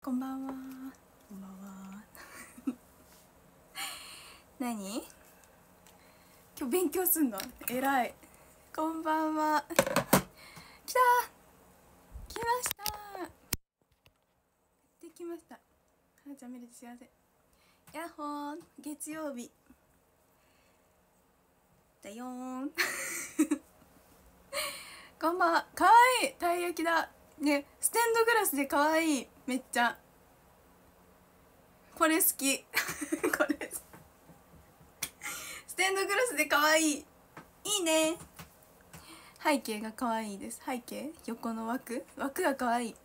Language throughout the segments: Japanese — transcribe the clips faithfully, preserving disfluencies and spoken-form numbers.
こんばんは。こんばんは。何？今日勉強すんの？えらい。こんばんは。来た。来ました。できました。はなちゃん見れて幸せ。やっほー。月曜日だよーん。こんばんは。かわいい。たい焼きだね。ステンドグラスでかわいい。めっちゃこれ好き。これステンドグラスでかわいい。いいね。背景がかわいいです。背景、横の枠枠がかわいい。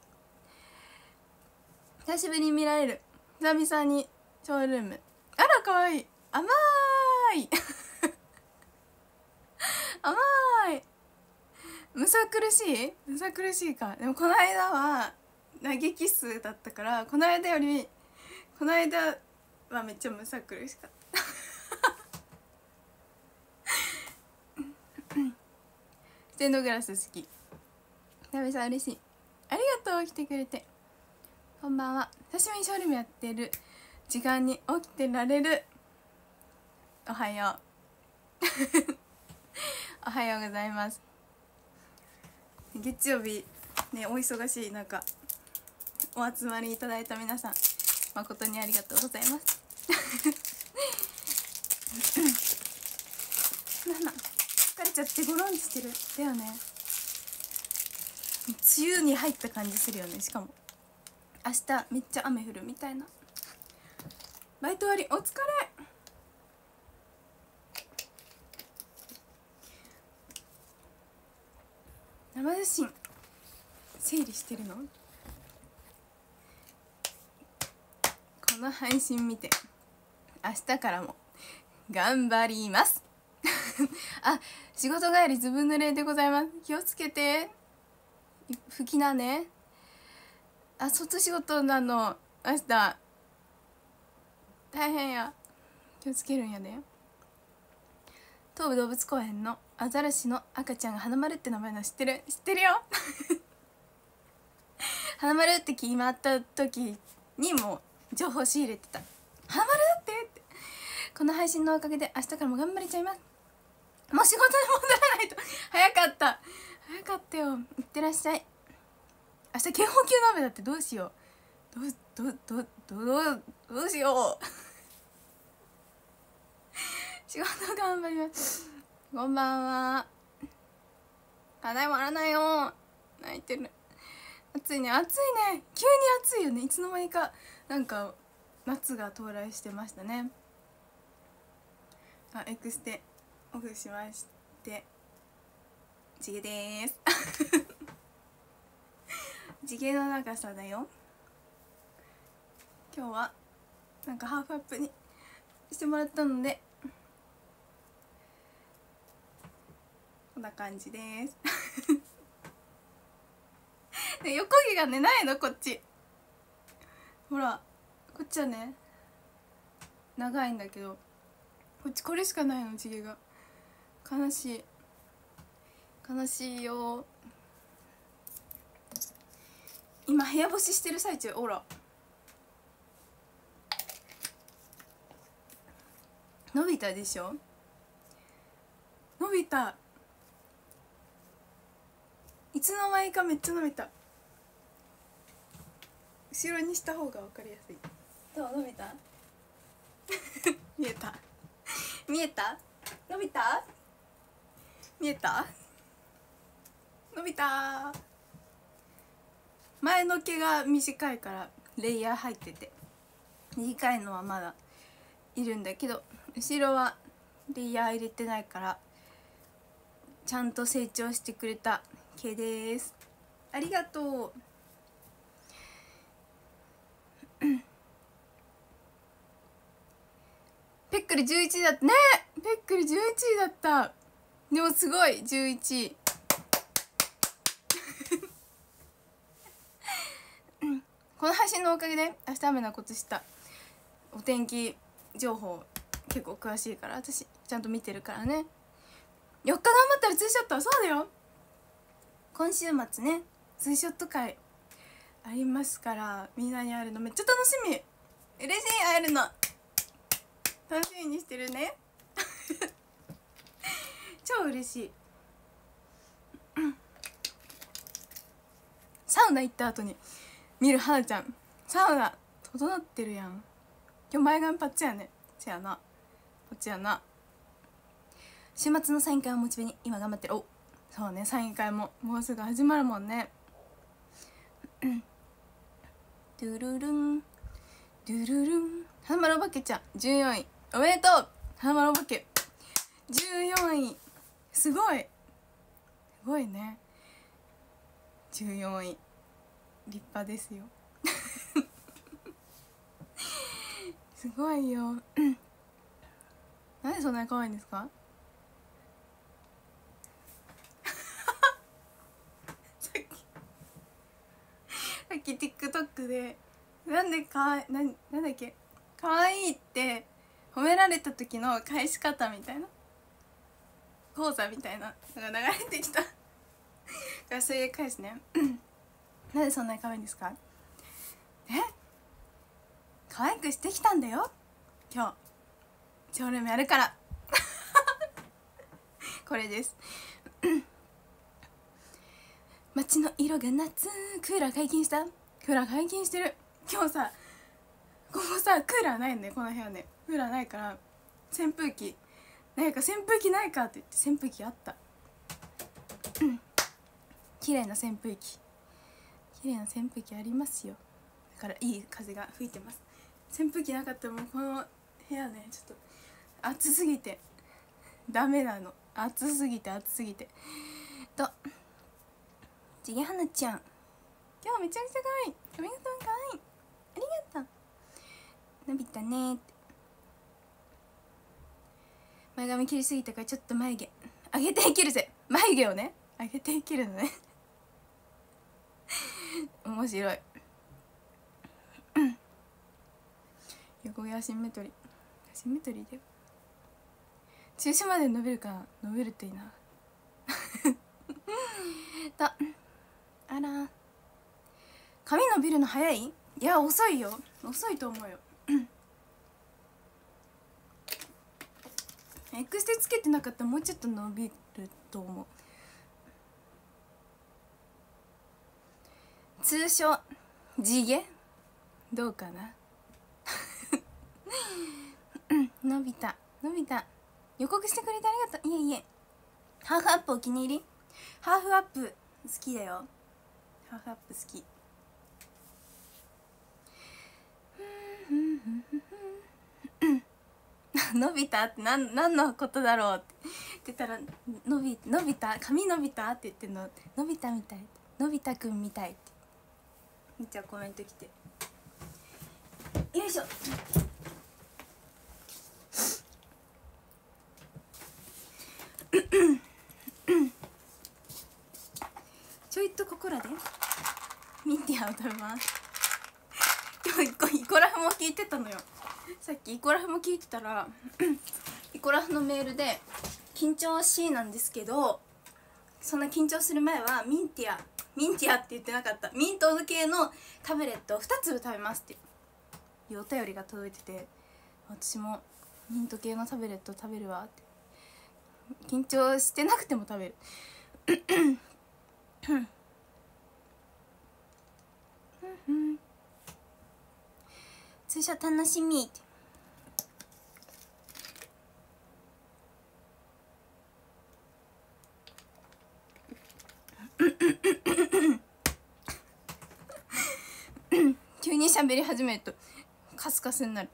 久しぶりに見られる。久々にショールーム。あらかわいい。甘い甘い。むさ苦しいむさ苦しいか。でもこの間は投げキスだったから、この間よりこの間はめっちゃむさ苦しかったステンドグラス好き。なべさん嬉しい。ありがとう。来てくれて。こんばんは。久しぶりにショールームやってる時間に起きてられる。おはようおはようございます。月曜日ね、お忙しい中お集まりいただいた皆さん、誠にありがとうございますなな疲れちゃってゴロンとしてるだよね。梅雨に入った感じするよね。しかも明日めっちゃ雨降るみたいな。バイト終わりお疲れ。生写真整理してるの？この配信見て明日からも頑張りますあ、仕事帰りずぶ濡れでございます。気をつけて。吹きなね。あ、外仕事なの明日。大変や。気をつけるんやで。東武動物公園のアザラシの赤ちゃんが花丸って名前の知ってる？知ってるよ花丸って決まった時にも情報仕入れてた。花丸だってって。この配信のおかげで明日からも頑張れちゃいます。もう仕事に戻らないと。早かった早かったよ。いってらっしゃい。明日警報級の雨だって。どうしよう。どうどうどうどうどうしよう仕事頑張ります。こんばんは。課題終わらないよ。泣いてる。暑いね。暑いね。急に暑いよね。いつの間にかなんか夏が到来してましたね。あ、エクステオフしまして地毛でーす地毛の長さだよ。今日はなんかハーフアップにしてもらったのでこんな感じですで横毛がねないのこっち。ほらこっちはね長いんだけど、こっちこれしかないの。地毛が悲しい悲しいよ。今部屋干ししてる最中。ほら伸びたでしょ。伸びた。いつの間にかめっちゃ伸びた。後ろにした方が分かりやすい。どう？伸びた見えた見えた。伸びた見えた伸びた。前の毛が短いからレイヤー入ってて、短いのはまだいるんだけど、後ろはレイヤー入れてないからちゃんと成長してくれた毛です。ありがとうペックルじゅういちいだったね。ペックルじゅういちいだった。でもすごいじゅういちいこの配信のおかげで明日雨なことした。お天気情報結構詳しいから私ちゃんと見てるからね。よっか頑張ったらツーショット。そうだよ。今週末ねツーショット会ありますから、みんなに会えるのめっちゃ楽しみ。嬉しい、会えるの楽しみにしてるね超嬉しいサウナ行った後に見るはなちゃん、サウナ整ってるやん。今日前髪パッチやね。せやな、こっちやな。週末のサイン会をモチベに今頑張ってる。お、そうね、サイン会ももうすぐ始まるもんね。ドゥルルンドゥルルン。花丸おばけちゃんじゅうよんいおめでとう。花丸おばけじゅうよんい、すごいすごいね。じゅうよんい立派ですよすごいよなんでそんなに可愛いんですかさっきさっき TikTok でなんでかわいなん、なんだっけ、可愛いって褒められた時の返し方みたいな講座みたいなのが流れてきたからそれで返すねなんでそんなに可愛いんですか。え、可愛くしてきたんだよ今日ショールームやるからこれです街の色が夏、クーラー解禁した。クーラー解禁してる。今日さ、ここさクーラーないね、この部屋ねクーラーないから扇風機ないか、扇風機ないかって言って扇風機あった綺麗な扇風機、綺麗な扇風機ありますよ。だからいい風が吹いてます。扇風機なかったらもうこの部屋ね、ちょっと暑すぎてダメなの。暑すぎて暑すぎてと、ちげはなちゃん今日めちゃくちゃ可愛い。髪型も可愛い、ありがとう。伸びたねって。前髪切りすぎたからちょっと眉毛上げて切るぜ。眉毛をね上げて切るのね面白い横毛アシンメトリー、アシンメトリーだよ。中止まで伸びるかな、伸びるといいなと、あら髪伸びるの早い？いや遅いよ、遅いと思うよエクステつけてなかったらもうちょっと伸びると思う。通称地毛どうかな伸びた伸びた。予告してくれてありがとう。いえいえ。ハーフアップお気に入り。ハーフアップ好きだよ。ハーフアップ好き伸びたって何何のことだろうって言ったら、伸び伸びた髪伸びたって言ってんの、伸びたみたい、伸びたくんみたいってめっちゃコメント来て、よいしょちょいとここらでミンティアを食べます今日イコラフも聞いてたのよ。さっきイコラフも聞いてたらイコラフのメールで緊張しいなんですけど、そんな緊張する前はミンティアミンティアって言ってなかった、ミント系のタブレットをふたつぶ食べますっていうお便りが届いてて、私もミント系のタブレット食べるわって、緊張してなくても食べる通称楽しみって急に喋り始めるとカスカスになる。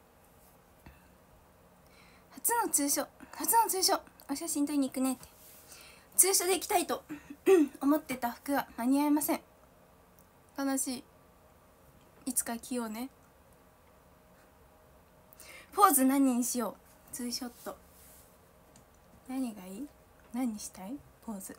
初の通所初の通所お写真撮りに行くねって。通所で行きたいと思ってた服が間に合いません。悲しい。いつか着ようね。ポーズ何にしよう。ツーショット何がいい？何にしたい？ポーズ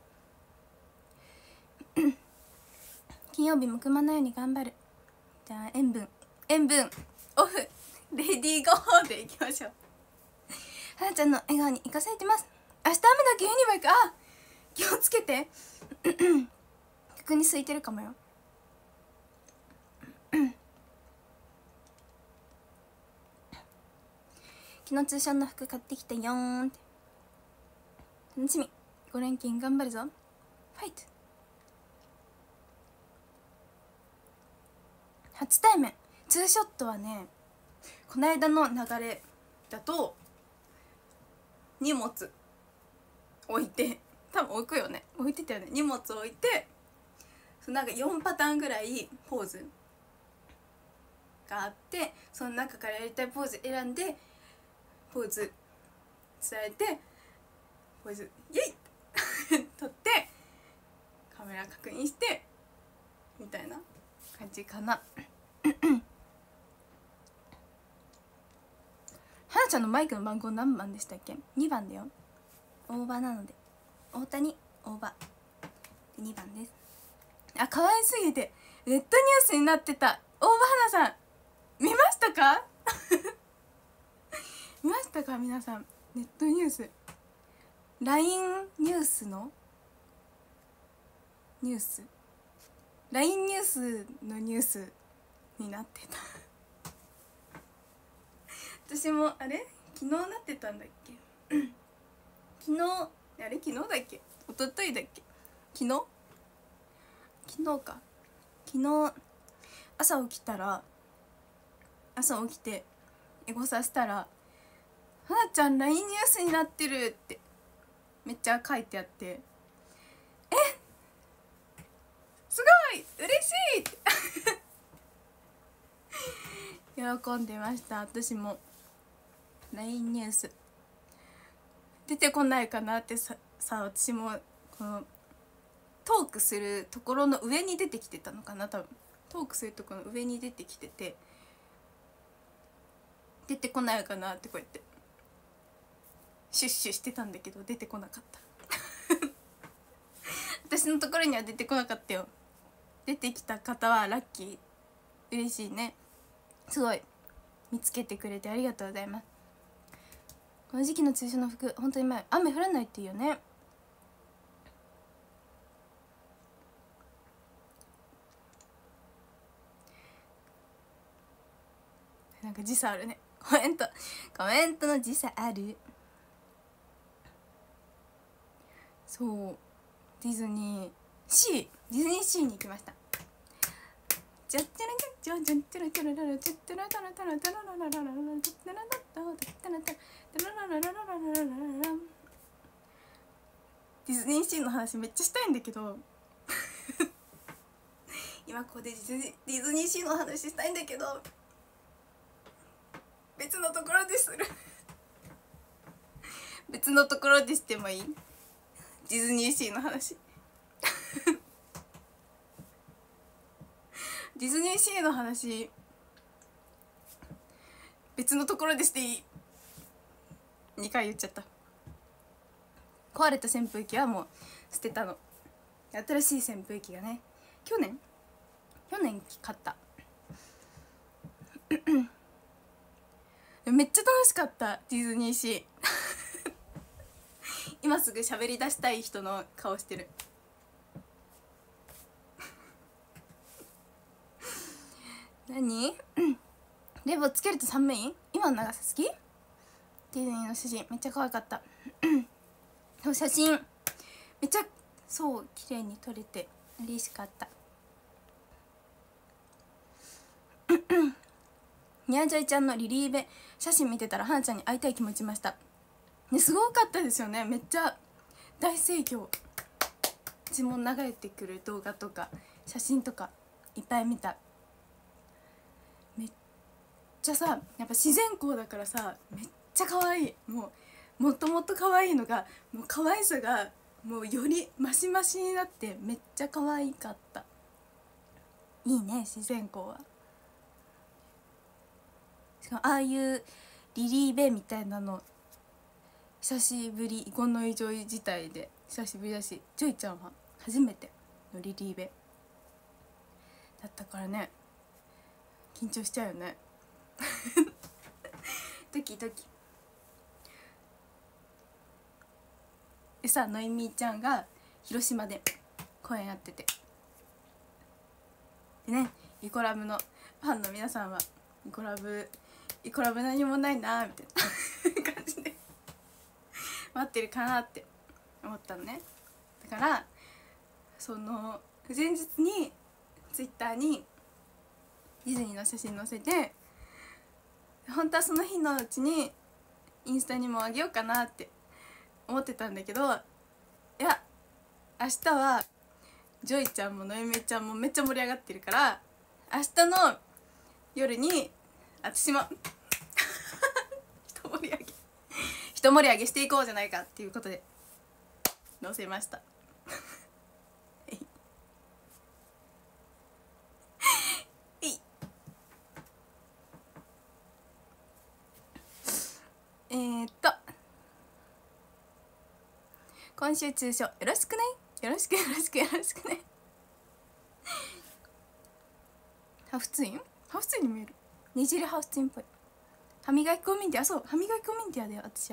金曜日も熊のように頑張る。じゃあ塩分塩分オフレディーゴーでいきましょう。はなちゃんの笑顔に生かされてます。明日雨だけユニバイク、あ気をつけて服に空いてるかもよ。 昨日通称の服買ってきたよーんって。楽しみ。ご連勤頑張るぞ。ファイト。初対面ツーショットはね、この間の流れだと荷物置いて、多分置くよね、置いてたよね、荷物置いて、なんかよんパターンぐらいポーズがあって、その中からやりたいポーズ選んでポーズ伝えて、ポーズイエイ撮ってカメラ確認してみたいな感じかな。はなちゃんのマイクの番号何番でしたっけ？にばんだよ。大場なので、大谷大場でにばんです。あ、可愛すぎてネットニュースになってた。大場花さん見ましたか？見ましたか皆さん。ネットニュース ライン ニュースのニュース ライン ニュースのニュースになってた。私もあれ昨日なってたんだっけ昨日あれ昨日だっけ一昨日だっけ昨日昨日か昨日朝起きたら朝起きてエゴサしたら「はなちゃん ライン ニュースになってる」ってめっちゃ書いてあって、えすごい嬉しいって喜んでました。私も ライン ニュース出てこないかなってさ、さ私もこのトークするところの上に出てきてたのかな、多分トークするところの上に出てきてて、出てこないかなってこうやってシュッシュしてたんだけど出てこなかった私のところには出てこなかったよ。出てきた方はラッキー、嬉しいね。すごい見つけてくれてありがとうございます。この時期の通常の服本当に前雨降らないっていいよね。なんか時差あるね。コメントコメントの時差ある。そうディズニーシーディズニーシーに行きました。じゃってらじゃじゃってらじゃらららじゃってらららららららららららららららららディズニーシーの話めっちゃしたいんだけど今ここでディズニーディズニーシーの話したいんだけど別のところでする別のところでしてもいい？ディズニーシーの話ディズニーシーの話別のところでしていい？にかい言っちゃった。壊れた扇風機はもう捨てたの。新しい扇風機がね去年去年買っためっちゃ楽しかったディズニーシー今すぐ喋り出したい人の顔してる何レボつけると寒い？今の長さ好き？ディズニーの写真めっちゃ可愛かったそう写真めっちゃそう綺麗に撮れて嬉しかったニャージャイちゃんのリリーベ写真見てたらはなちゃんに会いたい気持ちました、ね、すごかったですよね。めっちゃ大盛況。私も流れてくる動画とか写真とかいっぱい見た。めっちゃさやっぱ自然光だからさめっちゃ可愛い。もうもっともっと可愛いのがもう可愛さがもうよりマシマシになってめっちゃ可愛かった。いいね自然光は。しかもああいうリリーベみたいなの久しぶり。このジョイ自体で久しぶりだし、ジョイちゃんは初めてのリリーベだったからね緊張しちゃうよねドキドキでさ、のいみーちゃんが広島で公演やっててでね、イコラブのファンの皆さんはイコラブイコラブ何もないなみたいな感じで待ってるかなって思ったのね。だからその前日にツイッターにディズニーの写真載せて、本当はその日のうちにインスタにもあげようかなって思ってたんだけど、いや明日はジョイちゃんものえめちゃんもめっちゃ盛り上がってるから、明日の夜に私も一盛り上げ一盛り上げしていこうじゃないかっていうことで載せましたえーっと今週通称よろしくね、よろしくよろしくよろしくねハーフツインハーフツインに見える、ねじりハーフツインっぽい。歯磨き粉ミンティア、そう歯磨き粉ミンティアだよ私は。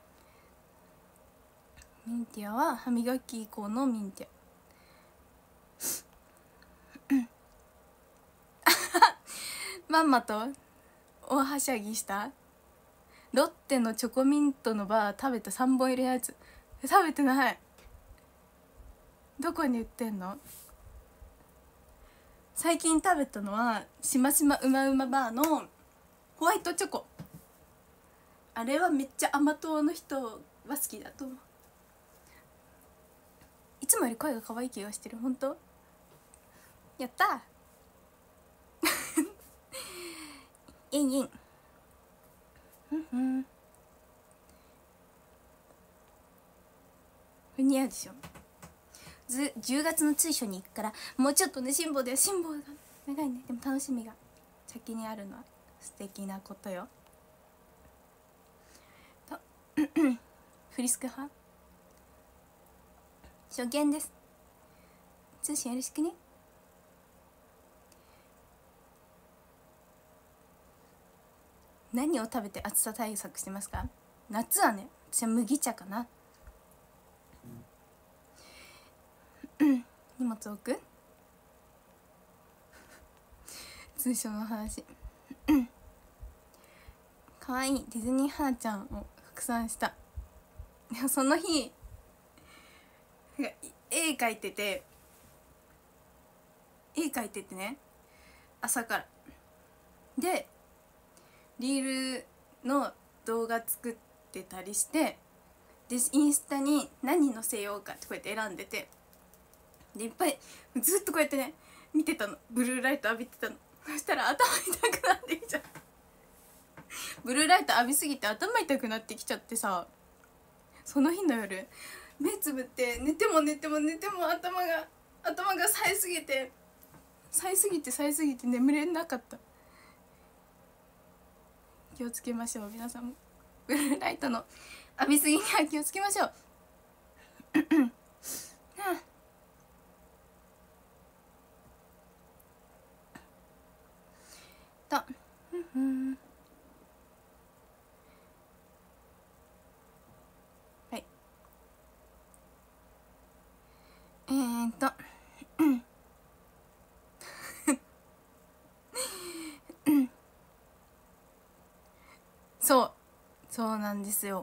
ミンティアは歯磨き粉のミンティアまんまと大はしゃぎしたロッテのチョコミントのバー食べたさんぼん入りのやつ。食べてない。どこに売ってんの？最近食べたのはしましまうまうまバーのホワイトチョコ。あれはめっちゃ甘党の人は好きだと思う。いつもより声が可愛い気がしてる。本当？やったーインインうんうん似合うでしょ。ずじゅうがつの追書に行くからもうちょっとね、辛抱だよ、辛抱が長いね。でも楽しみが先にあるのは素敵なことよとフリスク派初見です。通信よろしくね。何を食べて暑さ対策してますか？夏はね、私は麦茶かな。荷物置く通称の話かわいいディズニーはーちゃんを拡散した。でもその日絵描いてて絵描いててね、朝からでリールの動画作ってたりして、でインスタに何載せようかってこうやって選んでて、でいっぱいずっとこうやってね見てたの。ブルーライト浴びてたの。そしたら頭痛くなってきちゃったブルーライト浴びすぎて頭痛くなってきちゃってさ、その日の夜目つぶって寝ても寝ても寝ても頭が頭が冴えすぎて冴えすぎて冴えすぎて眠れなかった。気をつけましょう皆さんも。ブルーライトの浴びすぎには気をつけましょうとはいえーっとそうそうなんですよ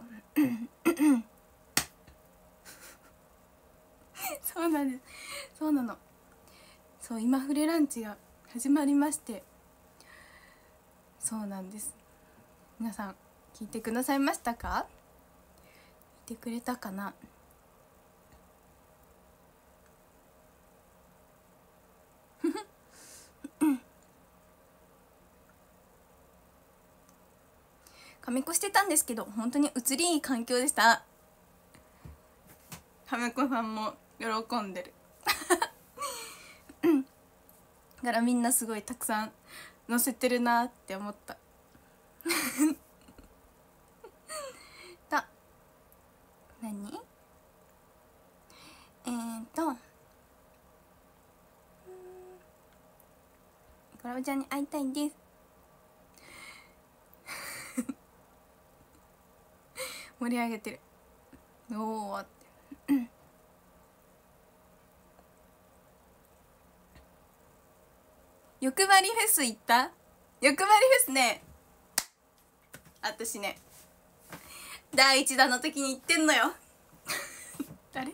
そうなんですそうなのそう今フレランチが始まりまして、そうなんです。皆さん聞いてくださいましたか？聞いてくれたかな？亀子してたんですけど本当に移りいい環境でした。亀子さんも喜んでるだからみんなすごいたくさん載せてるなって思ったと何えーとコラボちゃんに会いたいです盛り上げてる。おーって欲張りフェス行った？欲張りフェスね、私ねだいいちだんの時に行ってんのよ誰？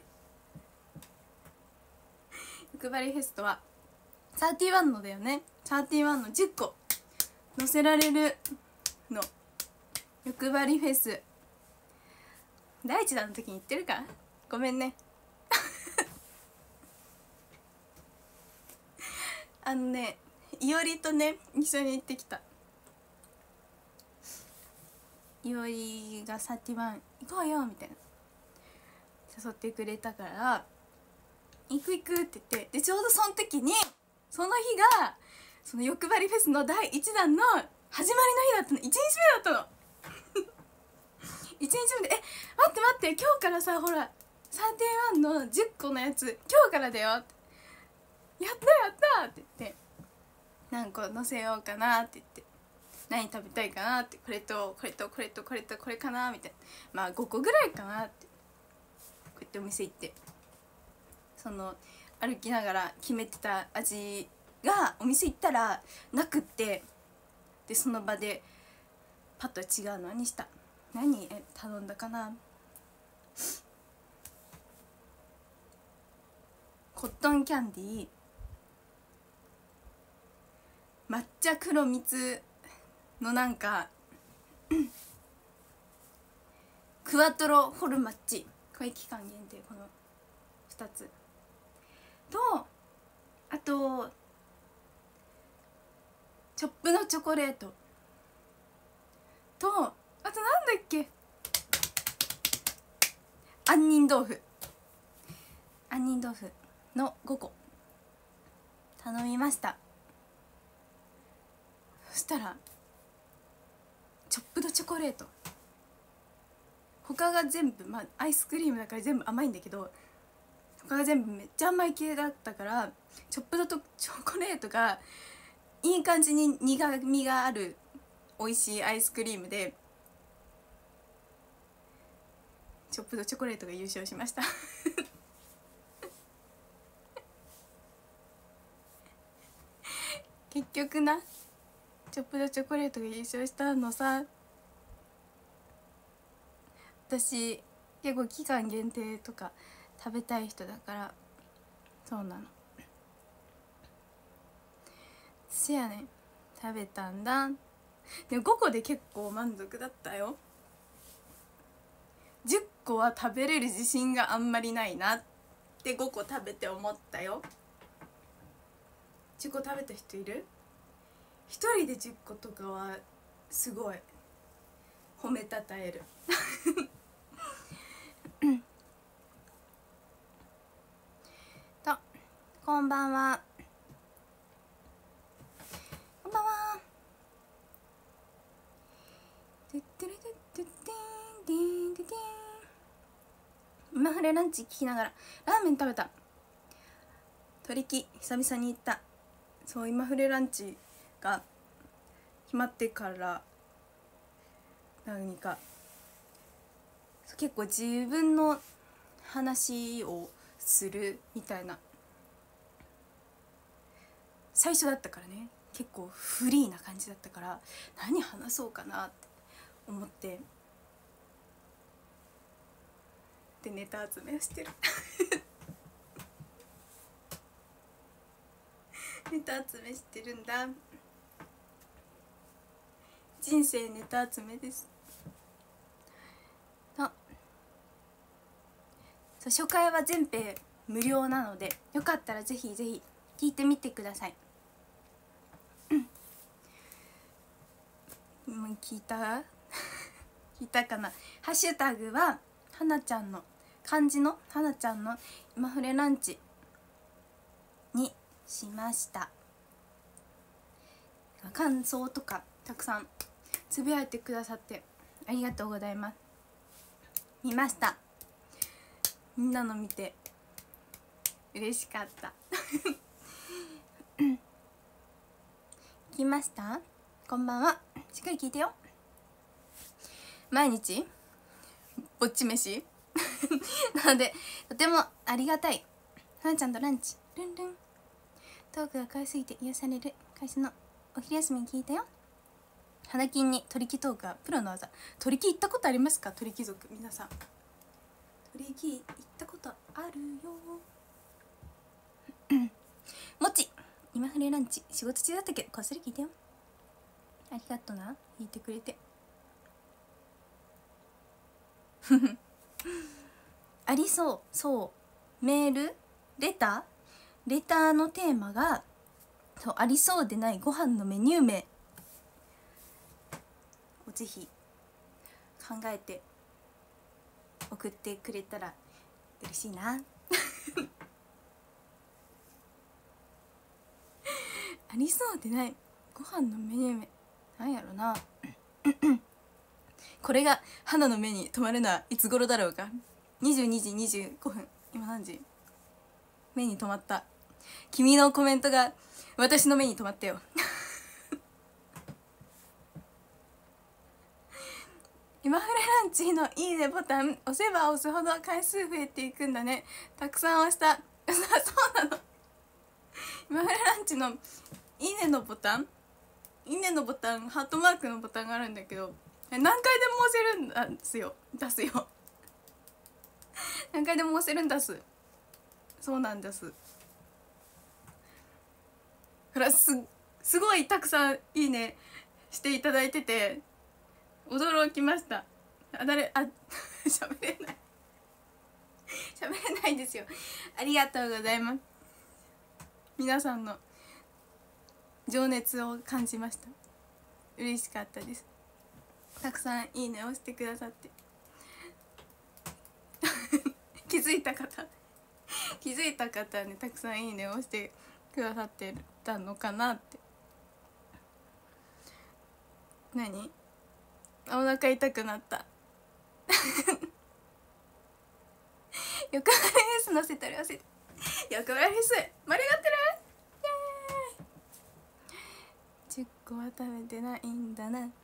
欲張りフェスとはサーティワンのだよね。サーティワンのじゅっこ乗せられるの欲張りフェス、だいいちだんの時に行ってるかごめんねあのね、いおりとね一緒に行ってきた。いおりがサーティワン行こうよみたいな誘ってくれたから行く行くって言って、でちょうどその時にその日がその欲張りフェスのだいいちだんの始まりの日だったの。いちにちめだったのいちにちめで「え待って待って今日からさほらサーティワンのじゅっこのやつ今日からだよ」って「やったやった!」って言って何個乗せようかなって言って、何食べたいかなって、これとこれとこれとこれとこれかなみたいな、まあごこぐらいかなって、こうやってお店行ってその歩きながら決めてた味がお店行ったらなくって、でその場でパッと違うのにした。何え頼んだかな、コットンキャンディー、抹茶黒蜜のなんかクワトロフォルマッチ、これ期間限定、このふたつと、あとチョップのチョコレートと、あとなんだっけ、杏仁豆腐杏仁豆腐のごこ頼みました。そしたらチョップドチョコレート、他が全部、まあアイスクリームだから全部甘いんだけど、他が全部めっちゃ甘い系だったから、チョップドとチョコレートがいい感じに苦みがある美味しいアイスクリームで、チョップドチョコレートが優勝しました結局な、チョップドチョコレートが優勝したのさ。私結構期間限定とか食べたい人だから、そうなの。私やね食べたんだ。でもごこで結構満足だったよ。じゅっこは食べれる自信があんまりないなってごこ食べて思ったよ。じゅっこ食べた人いる？ひとりでじゅっことかはすごい褒めたたえると、こんばんは。こんばんは。トゥットゥルトゥットゥッティンティンティティン。今フレランチ聞きながらラーメン食べた。鳥木久々に行った。そう、今フレランチが決まってから何か結構自分の話をするみたいな最初だったからね、結構フリーな感じだったから、何話そうかなって思ってでネタ集めをしてるネタ集めしてるんだ。人生ネタ集めです。あ、そう、初回は全編無料なので、よかったらぜひぜひ聞いてみてください。もう聞いた聞いたかな。ハッシュタグははなちゃんの漢字のはなちゃんの今フレランチにしました。感想とかたくさんつぶやいてくださってありがとうございます。見ました。みんなの見て嬉しかった聞きました？こんばんは。しっかり聞いてよ。毎日ぼっち飯なのでとてもありがたい。はなちゃんとランチルンルン。トークが可愛すぎて癒される。 会社のお昼休みに聞いたよ。花金に取り木トークはプロの技。取り木行ったことありますか？取り木族皆さん取り木行ったことあるよもち今フレランチ仕事中だったけどこっそり聞いたよ。ありがとな聞いてくれてありそう。そうメールレターレターのテーマがそうありそうでないご飯のメニュー名をぜひ考えて送ってくれたら嬉しいなありそうでないご飯のメニュー名なんやろなこれが花の目に留まるのはいつ頃だろうか。にじゅうにじにじゅうごふん今何時？目に留まった。君のコメントが私の目に留まったよ今フレランチのいいねボタン押せば押すほど回数増えていくんだね。たくさん押したそうなの今フレランチのいいねのボタンいいねのボタンハートマークのボタンがあるんだけど何回でも押せるんですよ出すよ何回でも押せるんだす。そうなんです。ほらすすごいたくさんいいねしていただいてて驚きました。あ誰あ喋れない喋れないですよ。ありがとうございます。皆さんの情熱を感じました。嬉しかったです。たくさんいいねを押してくださって気づいた方気づいた方はねたくさんいいねを押してくださってたのかなって。何お腹痛くなった欲張りフェス載せたり忘れて欲張りフェス盛り上がってるイエーイじゅっこは食べてないんだな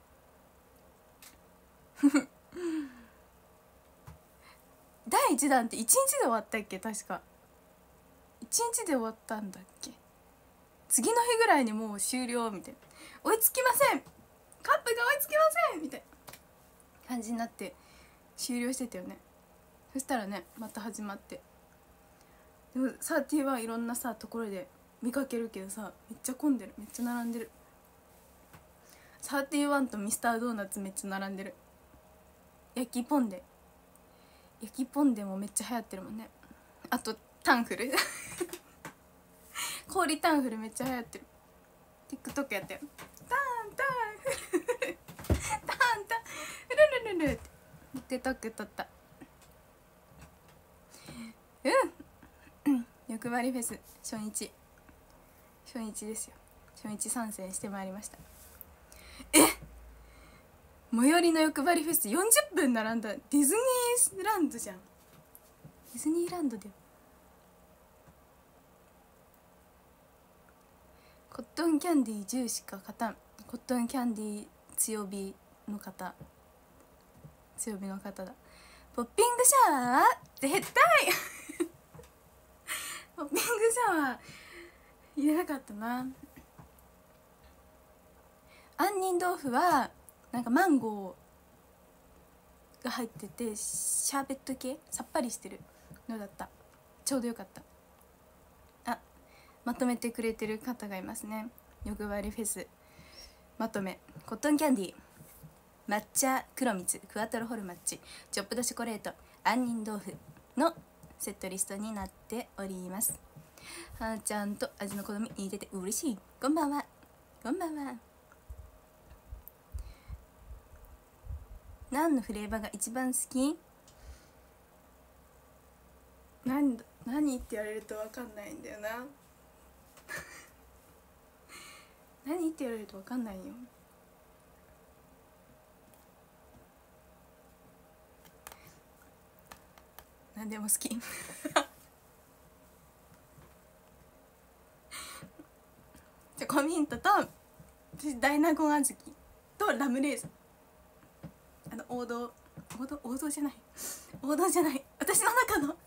だいいちだんっていちにちで終わったっけ。確かいちにちで終わったんだっけ。次の日ぐらいにもう終了みたいな追いつきませんカップが追いつきませんみたいな感じになって終了してたよね。そしたらねまた始まって。でもサーティワンいろんなさところで見かけるけどさめっちゃ混んでる。めっちゃ並んでる。サーティワンとミスタードーナツめっちゃ並んでる。焼きポンデ焼きポンデもめっちゃ流行ってるもんね。あとタンフル氷タンフルめっちゃ流行ってる。 TikTok やったよ。タンタンフルタンタンフルルルルって言ってタック撮った。うん欲張りフェス初日初日ですよ。初日参戦してまいりました。え最寄りの欲張りフェスよんじゅっぷん並んだ。ディズニーランドじゃん。ディズニーランドだよ。コットンキャンディーじゅうしか勝たん。コットンキャンディー強火の方強火の方だ。ポッピングシャワー絶対ポッピングシャワー入れなかったな。杏仁豆腐はなんかマンゴーが入っててシャーベット系さっぱりしてるのだった。ちょうどよかった。あまとめてくれてる方がいますね。欲張りフェスまとめコットンキャンディー抹茶黒蜜クワトロホルマッチチョップドチョコレート杏仁豆腐のセットリストになっております。はーちゃんと味の好み似てて嬉しい。こんばんはこんばんは。何のフレーバーが一番好き？何何って言われると分かんないんだよな何って言われると分かんないよ。何でも好きチョコミントと大納言小豆とラムレーズン。あの王道王道王道じゃない王道じゃない私の中の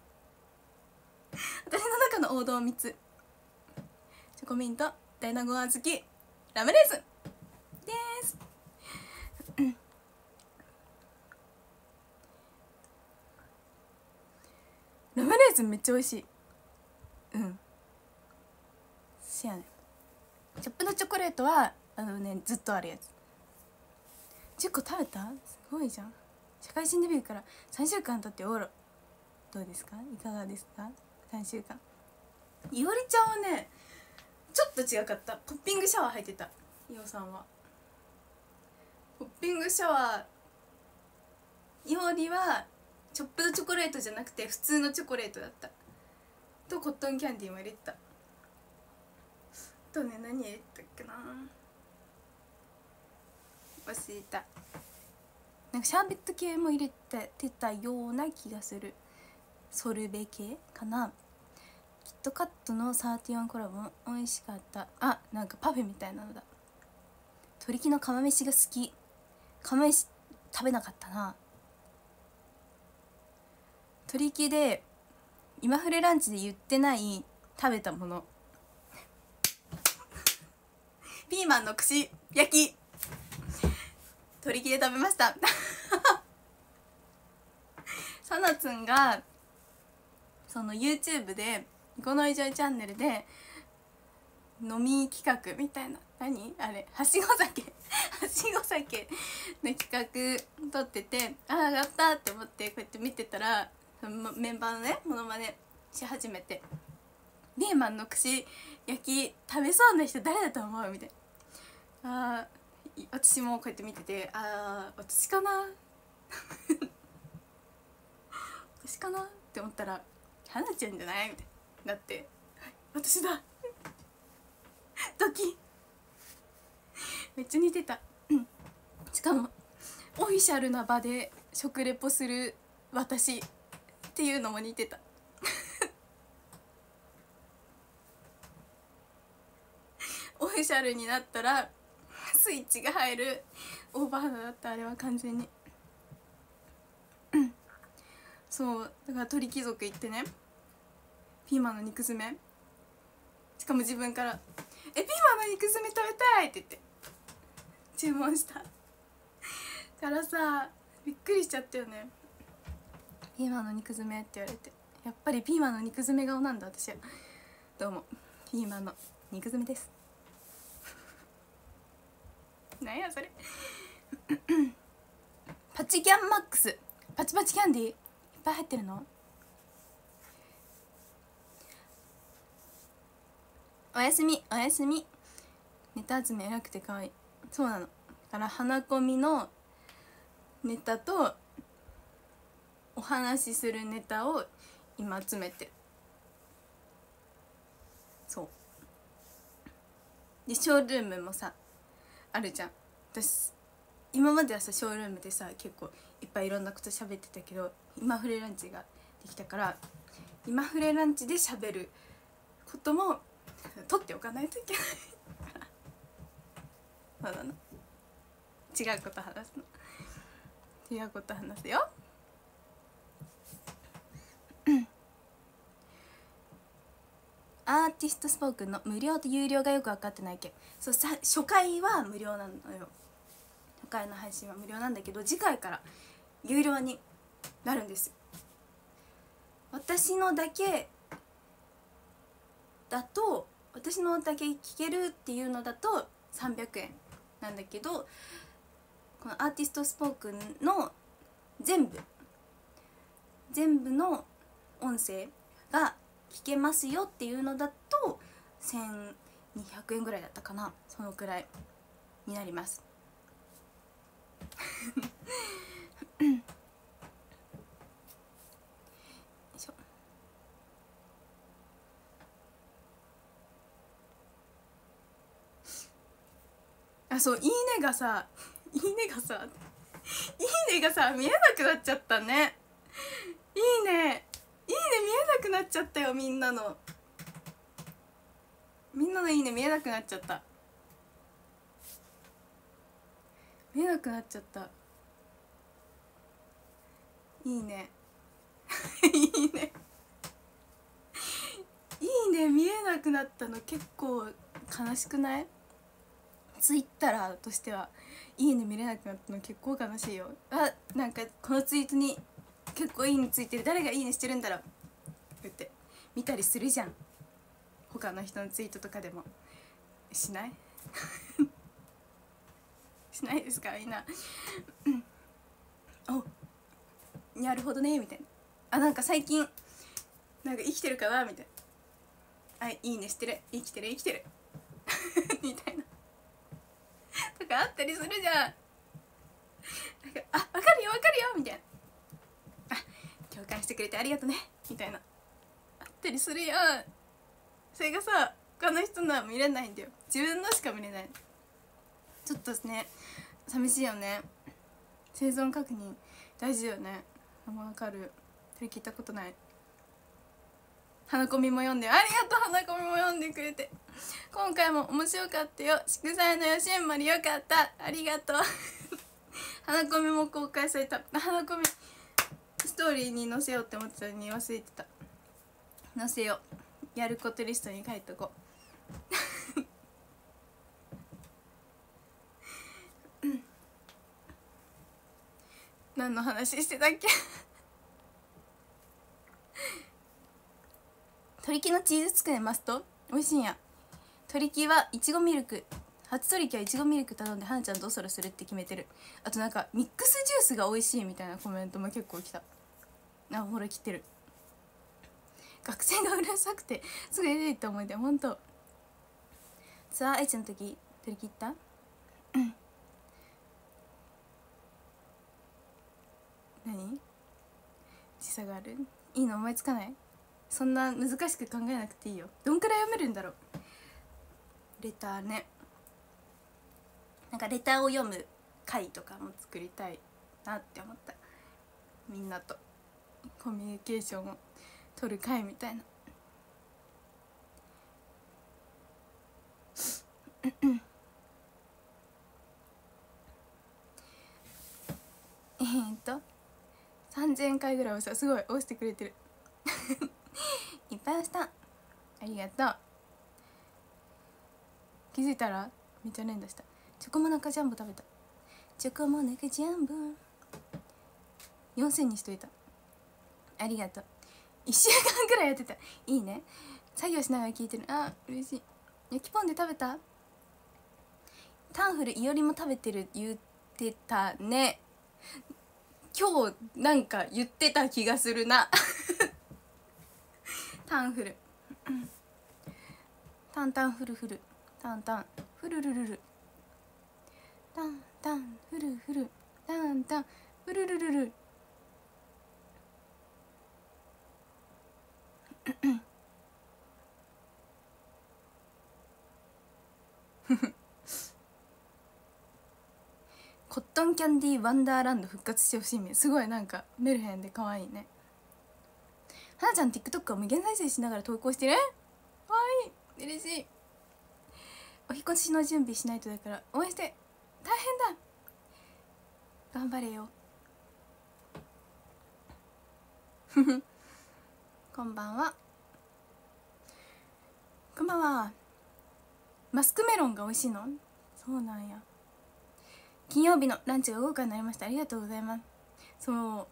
私の中の王道みっつ。チョコミント大納言小豆ラムレーズンです。ラムレーズンめっちゃ美味しい。うんしやね。チョップのチョコレートはあのねずっとあるやつ。じゅっこ食べた？すごいじゃん。社会人デビューからさんしゅうかん経っておろ。どうですか？いかがですか？さんしゅうかん。いおりちゃんはねちょっと違かった。ポッピングシャワー入ってた。いおさんはポッピングシャワー。いおりはチョップドチョコレートじゃなくて普通のチョコレートだったと、コットンキャンディーも入れてた。あとね何入れてたっけな、忘れた。なんかシャーベット系も入れててたような気がする。ソルベ系かな。キットカットのサーティワンコラボも美味しかった。あ、なんかパフェみたいなのだ。鳥木の釜飯が好き。釜飯食べなかったな。鳥木で今フレランチで言ってない食べたものピーマンの串焼き鳥木で食べましたさなつんがその YouTube でニコノイジョイチャンネルで飲み企画みたいな、何あれ、はしご酒はしご酒の企画撮ってて、ああやったって思ってこうやって見てたら、メンバーのねモノマネし始めて、ピーマンの串焼き食べそうな人誰だと思うみたいな。あー私もこうやって見てて、ああ私かな私かなって思ったら花ちゃんじゃないみたいになって、私だドキめっちゃ似てた、うん、しかもオフィシャルな場で食レポする私っていうのも似てたオフィシャルになったらスイッチが入るオーバーだった。あれは完全にそうだから鳥貴族行ってね、ピーマンの肉詰め、しかも自分から「えピーマンの肉詰め食べたい!」って言って注文したからさ、びっくりしちゃったよね。ピーマンの肉詰めって言われて、やっぱりピーマンの肉詰め顔なんだ私は。どうもピーマンの肉詰めですなんやそれパチキャンマックス、パチパチキャンディーいっぱい入ってるの。おやすみおやすみ。ネタ集め偉くて可愛い。そうなの。だから花込みのネタとお話しするネタを今集めてる。そうでショールームもさあるじゃん。私今まではさショールームでさ結構いっぱいいろんなこと喋ってたけど、今フレランチができたから今フレランチで喋ることも取っておかないといけないそうだな、違うこと話すの、違うこと話すよアーティストスポークンの無料と有料がよく分かってないけど、そうさ初回は無料なのよ。初回の配信は無料なんだけど、次回から有料になるんです。私のだけだと、私のだけ聞けるっていうのだとさんびゃくえんなんだけど、このアーティストスポークンの全部全部の音声が聞けますよっていうのだとせんにひゃくえんぐらいだったかな、そのくらいになりますあ、そう、いいねがさいいねがさいいねがさ見えなくなっちゃったね。いいねいいね見えなくなっちゃったよ。みんなのみんなのいいね見えなくなっちゃった。見えなくなっちゃった。いいねいいねいいね見えなくなったの結構悲しくない？ ツイッターとしてはいいね見れなくなったの結構悲しいよ。あ、なんかこのツイートに結構いいねついてる、誰がいいねしてるんだろうって見たりするじゃん、他の人のツイートとかでも。しないしないですかみんな。お、なるほどねみたいな。あ、なんか最近なんか生きてるかなみたいな。あ、いいねしてる、生きてる生きてるみたいなとかあったりするじゃん。なんか、あ、わかるよわかるよみたいな、あ、共感してくれてありがとねみたいなあったりするよ。それがさ、他の人のは見れないんだよ、自分のしか見れない。ちょっとね寂しいよね。生存確認大事よね。わかる。それ聞いたことない。花込みも読んで、ありがとう、花込みも読んでくれて。今回も面白かったよ。祝祭の吉んまりよかった、ありがとう花込みも公開された。花込みストーリーに載せようって思ってたのに忘れてた。載せよう、やることリストに書いとこう何の話してたっけ鳥木のチーズつくねマスト美味しいんや。鳥木はいちごミルク、初鳥木はいちごミルク頼んではなちゃんとおそろするって決めてる。あとなんかミックスジュースが美味しいみたいなコメントも結構来た。あ、ほら来てる。学生がうるさくてすぐ出て行った思い出。ほんとツアー愛知の時鳥木行ったうん何時差がある、いいの思いつかない。そんな難しく考えなくていいよ。どんくらい読めるんだろうレターね。なんかレターを読む回とかも作りたいなって思った。みんなとコミュニケーションを取る回みたいなえーっとさんぜんかいぐらい押した。すごい押してくれてるいっぱい押した、ありがとう。気づいたらめっちゃ連打した。チョコモナカジャンボ食べた。チョコモナカジャンボよんせんにしといた、ありがとう。いっしゅうかんくらいやってた。いいね、作業しながら聞いてる。あ、嬉しい。焼きポンで食べた。タンフルいおりも食べてる言ってたね。今日なんか言ってた気がするなタンフル、うん、タンタンフルフルタンタンフルルルルタンタンフルフルタンタンフルルルルコットンキャンディーワンダーランド復活してほしいみ。すごいなんかメルヘンで可愛いね。はなちゃん TikTok を無限再生しながら投稿してる。可愛い、嬉しい。お引越しの準備しないとだから応援して大変だ、頑張れよこんばんは。こんばんは。マスクメロンが美味しいの。そうなんや。金曜日のランチが豪華になりました。ありがとうございます。そう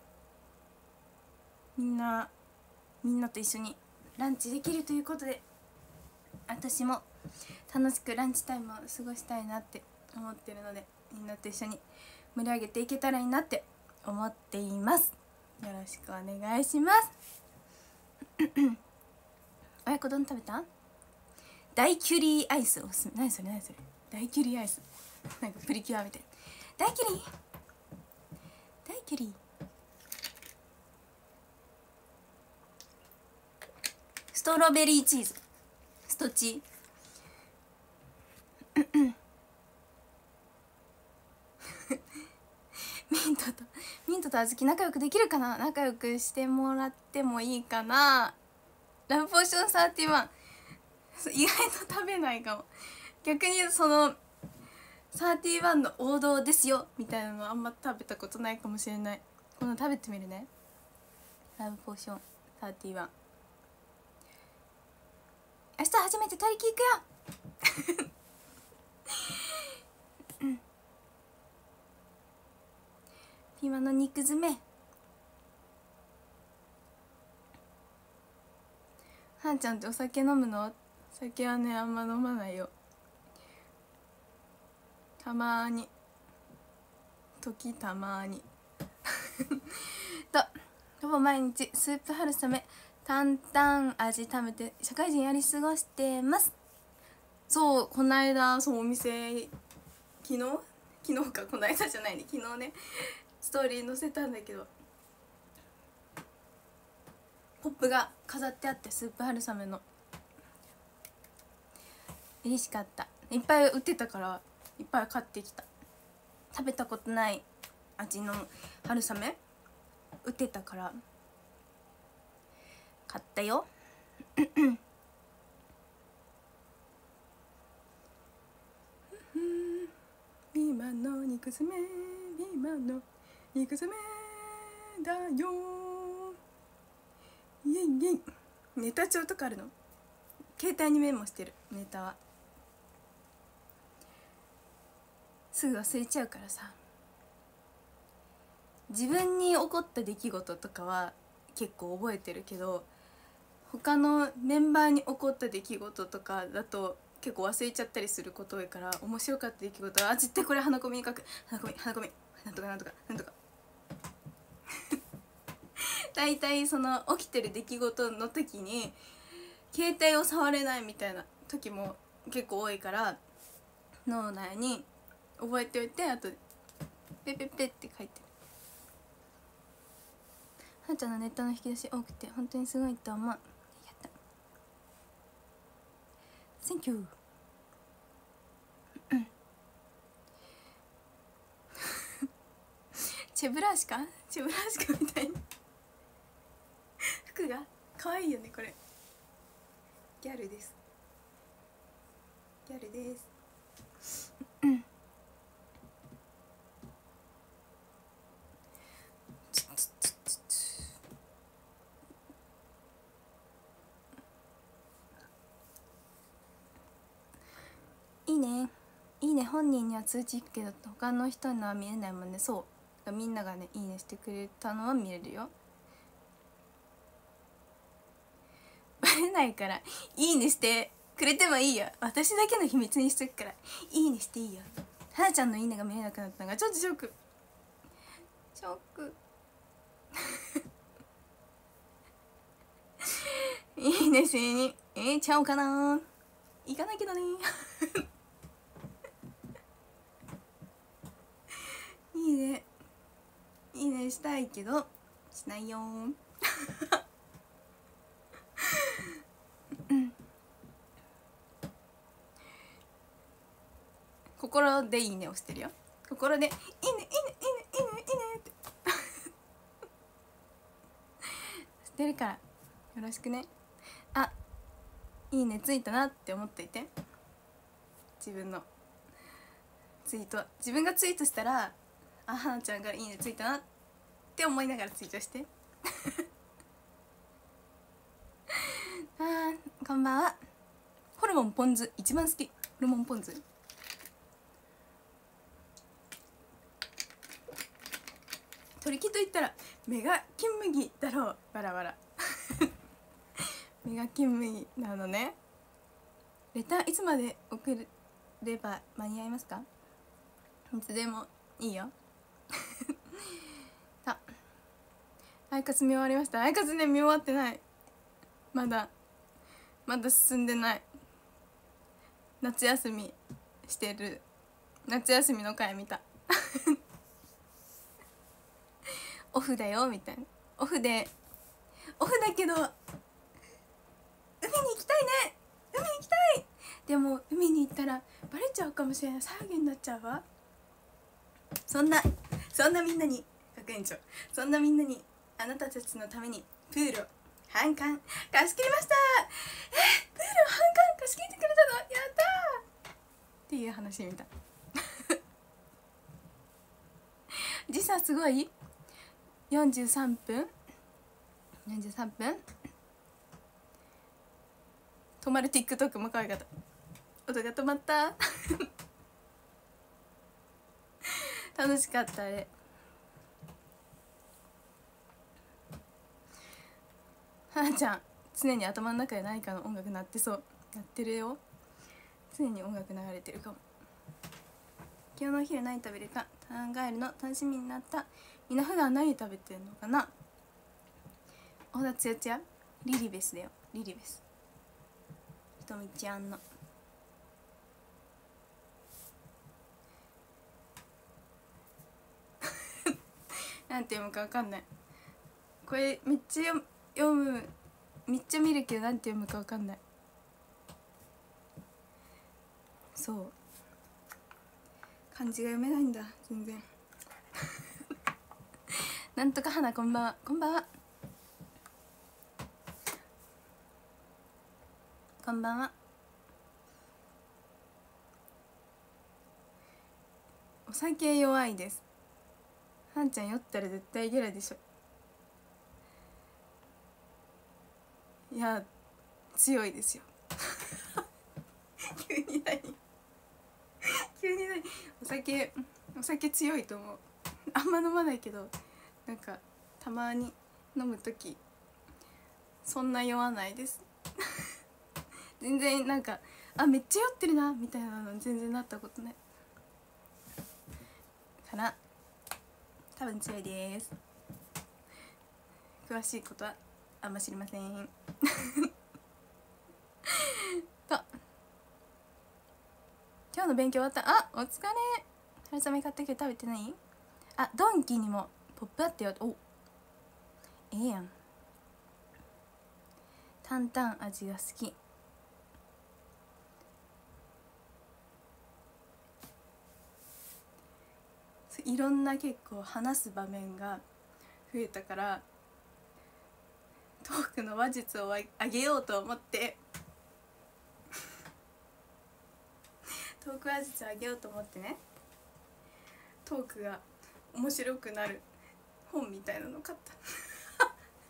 みんなみんなと一緒にランチできるということで、私も楽しくランチタイムを過ごしたいなって思ってるので、みんなと一緒に盛り上げていけたらいいなって思っています。よろしくお願いします親子丼食べた。大キュリーアイスおすすめ。何それ何それ大キュリーアイスなんかプリキュアみたいな。大キュリー大キュリーストロベリーチーズストチーミントとミントと小豆仲良くできるかな。仲良くしてもらってもいいかな。ラブポーションサーティワン意外と食べないかも。逆にそのサーティワンの王道ですよみたいなのあんま食べたことないかもしれない。今度食べてみるね。ラブポーションサーティワン明日初めて取り木行くよピーマンの肉詰め。はんちゃんってお酒飲むの？酒はねあんま飲まないよ。たまーに、時たまーにとほぼ毎日スープ春雨担々味食べて社会人やり過ごしてます。そう、この間そうお店昨日昨日かこの間じゃないね昨日ねストーリー載せたんだけど、ポップが飾ってあって、スープ春雨の嬉しかった。いっぱい売ってたからいっぱい買ってきた。食べたことない味の春雨売ってたから買ったよピーマンの肉詰め、ピーマンの肉詰めだよ。イエイイエイ。ネタ帳とかあるの？携帯にメモしてる。ネタはすぐ忘れちゃうからさ。自分に起こった出来事とかは結構覚えてるけど、他のメンバーに起こった出来事とかだと結構忘れちゃったりすること多いから、面白かった出来事はあ絶対これ花込みに書く、花込み花込みなんとかなんとかなんとか大体その起きてる出来事の時に携帯を触れないみたいな時も結構多いから、脳内に覚えておいて、あとペペペって書いてる。はんちゃんのネタの引き出し多くて本当にすごいと思う。ありがとう。 Thank you チェブラシカチェブラシカみたいな服が可愛いよね。これギャルです。ギャルですうんいいねいいね。本人には通知いくけど他の人のは見えないもんね。そうみんながねいいねしてくれたのは見えるよ。バレないからいいねしてくれてもいいよ。私だけの秘密にしとくからいいねしていいよ。はなちゃんのいいねが見えなくなったのがちょっとショックショックいいねしにえー、ちゃおうかな。行かないけどねいいねいいねしたいけどしないようん心でいいねをしてるよ。心でいいねいいねいいねいいねいいねってしてるからよろしくね。あいいねついたなって思っていて、自分のツイート自分がツイートしたらあはなちゃんがいいねついたなって思いながらツイートしてあーこんばんは。ホルモンポン酢一番好き。ホルモンポン酢取り木と言ったらメガ金麦だろう。バラバラメガ金麦なのね。レターいつまで送れば間に合いますか？いつでもいいよあアイカツ見終わりました。アイカツね見終わってない。まだまだ進んでない。夏休みしてる。夏休みの回見たオフだよみたいな。オフでオフだけど海に行きたいね。海行きたい。でも海に行ったらバレちゃうかもしれない。騒ぎになっちゃうわ。そんなそんなみんなに学園長そんなみんなにあなたたちのためにプールを半館貸し切りました。えプールを半館貸し切ってくれたのやったーっていう話見た時差すごいよんじゅうさんぷんよんじゅうさんぷん止まる TikTok も可愛かった。音が止まった楽しかったあれ。はなちゃん常に頭の中で何かの音楽鳴ってそう。鳴ってるよ。常に音楽流れてるかも。今日のお昼何食べるか考えるの楽しみになった。みんな普段何食べてんのかな。小田つよちゃんリリベスだよ。リリベスひとみちゃんのなんて読むかわかんない。これめっちゃ読む読むめっちゃ見るけどなんて読むかわかんない。そう漢字が読めないんだ全然なんとか花こんばんは。こんばんはこんばんは。お酒弱いです。はんちゃん酔ったら絶対ゲラでしょ。いや強いですよ急に何急に何。お酒お酒強いと思う。あんま飲まないけどなんかたまに飲むときそんな酔わないです全然なんかあめっちゃ酔ってるなみたいなの全然なったことないから多分強いです。詳しいことはあんま知りませんと今日の勉強終わった。あお疲れ。春雨買ったけど食べてない。あドンキにもポップあったよ。おええやん。担々味が好き。いろんな結構話す場面が増えたからトークの話術を上げようと思ってトーク話術を上げようと思ってね、トークが面白くなる本みたいなの買った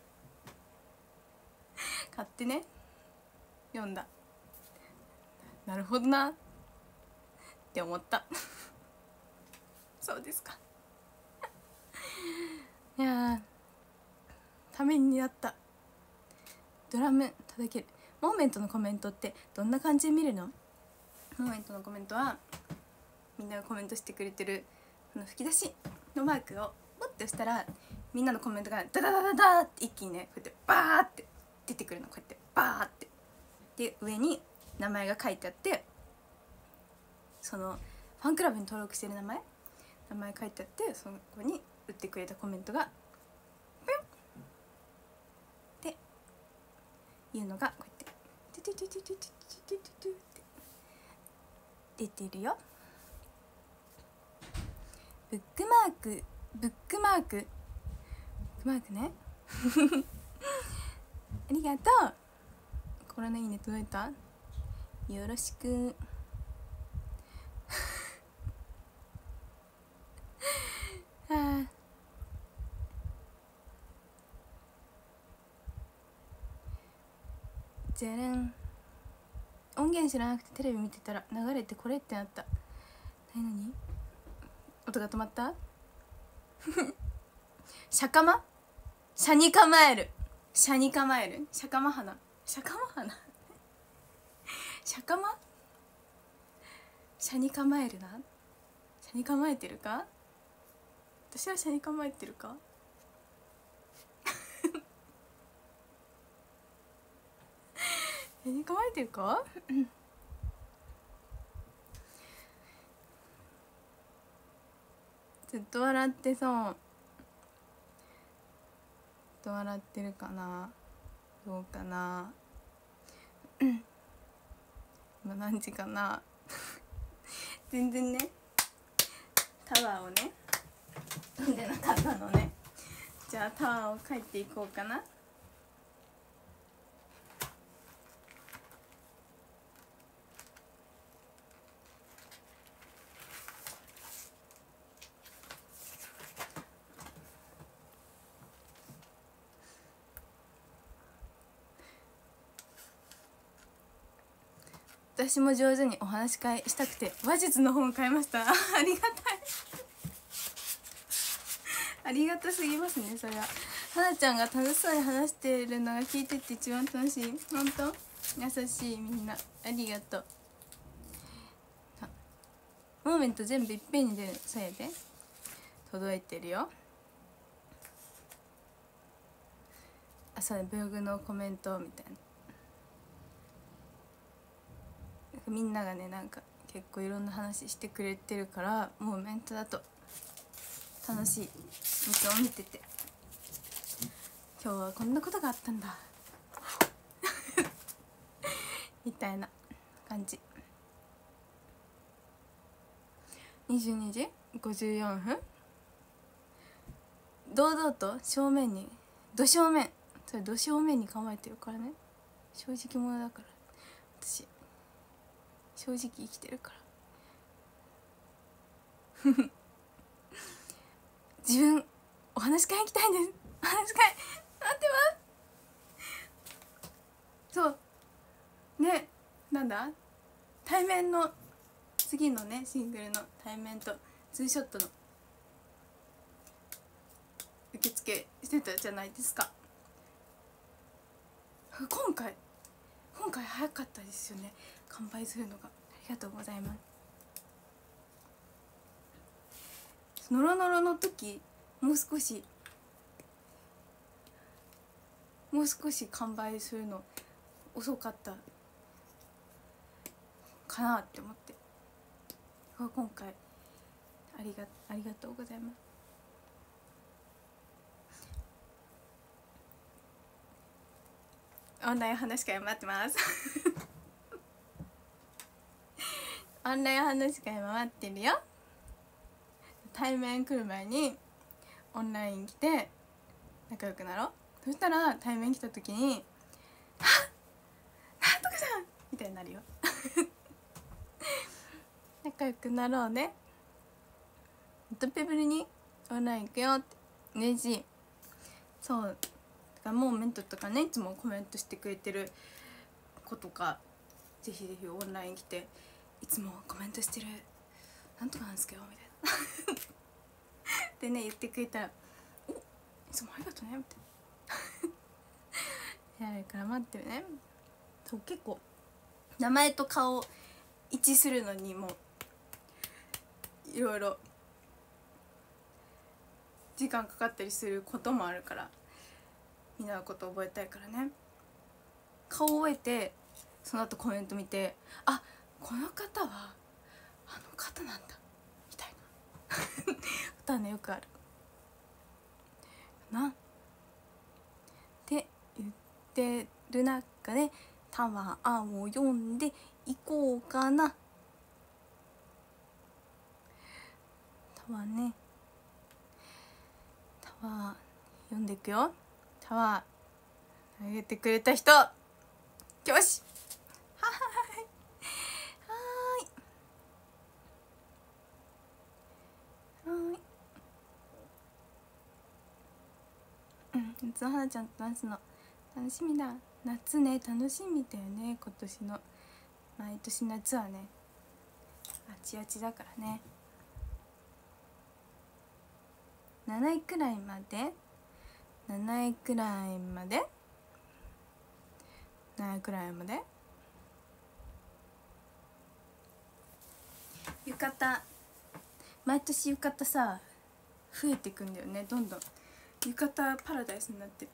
買ってね読んだ。なるほどなって思ったそうですかいやためになった。ドラム叩ける。モーメントのコメントってどんな感じで見るの。モーメントのコメントはみんながコメントしてくれてるこの吹き出しのマークをポッて押したらみんなのコメントがダダダダダって一気にねこうやってバーって出てくるの。こうやってバーってで上に名前が書いてあって、そのファンクラブに登録してる名前名前書いてあって、そこに打ってくれたコメントがピュンっていうのがこうやってトゥトゥトゥトゥトゥトゥトゥトゥって出てるよ。ブックマークブックマークブックマークねありがとう。心のいいね届いた。よろしくはあじゃらん。音源知らなくてテレビ見てたら流れてこれってなった。何何音が止まったシャカマシャに構えるシャに構えるシャカマ花シャカマ花シャカマシャに構えるな。シャに構えてるか。私はシャに構えてるかシャに構えてるかずっと笑ってそう。ずっと笑ってるかな。どうかな今何時かな全然ねタワーをね飲んでなかったのね。じゃあタワーを帰っていこうかな。私も上手にお話し会したくて話術の本を買いましたありがたいありがたすぎますね。それははなちゃんが楽しそうに話してるのが聞いてて一番楽しい。本当優しい。みんなありがとう。モーメント全部いっぺんに出るせいで届いてるよ。あ、そうね、ブログのコメントみたいな。みんながねなんか結構いろんな話してくれてるから、モーメントだと楽しい。いつも見てて、今日はこんなことがあったんだみたいな感じ。にじゅうにじごじゅうよんふん、堂々と正面に、ど正面、それど正面に構えてるからね。正直者だから私、正直生きてるから自分お話し会行きたいんです。お話し会待ってます。そうね、なんだ対面の次のねシングルの対面とツーショットの受付してたじゃないですか。今回今回早かったですよね、完売するのが。ありがとうございます。ノロノロの時もう少しもう少し完売するの遅かったかなって思って、今回ありがありがとうございます。オンライン話し会待ってますオンライン話し会回ってるよ。対面来る前にオンライン来て仲良くなろう。そしたら対面来た時に「あっなんとかさん!」みたいになるよ仲良くなろうね。ドペブルにオンライン行くよって嬉しい。そうだからモーメントとかね、いつもコメントしてくれてる子とか、ぜひぜひオンライン来ていつもコメントしてるなんとかなんですけどみたいなでね言ってくれたら「おいつもありがとうね」みたいなやるから待ってるね。そう結構名前と顔一致するのにもいろいろ時間かかったりすることもあるから、みんなのこと覚えたいからね。顔を覚えてその後コメント見て「あ、この方はあの方なんだ」みたいなことはねよくあるなって言ってる中でタワーを読んでいこうかな。タワーね、タワー読んでいくよ。タワー投げてくれた人、よし、はーいはーいはーい。うん、夏の花ちゃんとダンスの楽しみだ。夏ね楽しみだよね。今年の毎年夏はねあちあちだからね。なないくらいまでなないくらいまでなないくらいまで浴衣、毎年浴衣さ増えていくんだよね、どんどん。浴衣パラダイスになってる。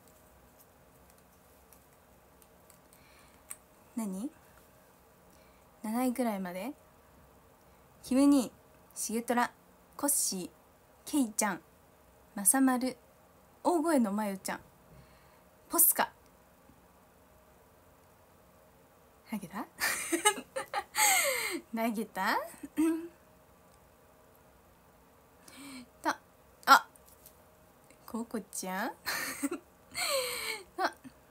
何なないくらいまでキム兄、シゲトラ、コッシー、ケイちゃん、まさまる、大声のまゆちゃん、ポスカ投げた投げたたあココちゃんあ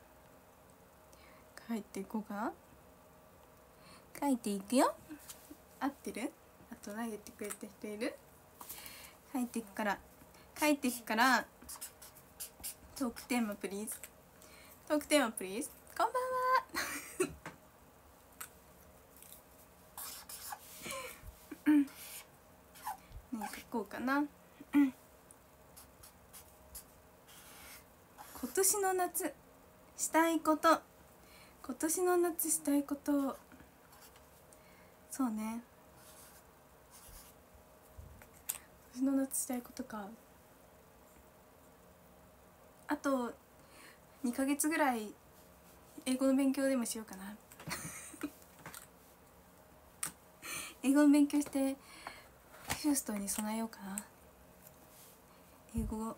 書いていこうかな。書いていくよ。合ってる？あと投げてくれた人いる？書いていくから書いていくからトークテーマプリーズ。トークテーマプリーズ。こんばんは何書こうかな。うん年の夏したいこと、今年の夏したいこと、そうね、今年の夏したいことか。あとにかげつぐらい英語の勉強でもしようかな英語の勉強してヒューストンに備えようかな。英語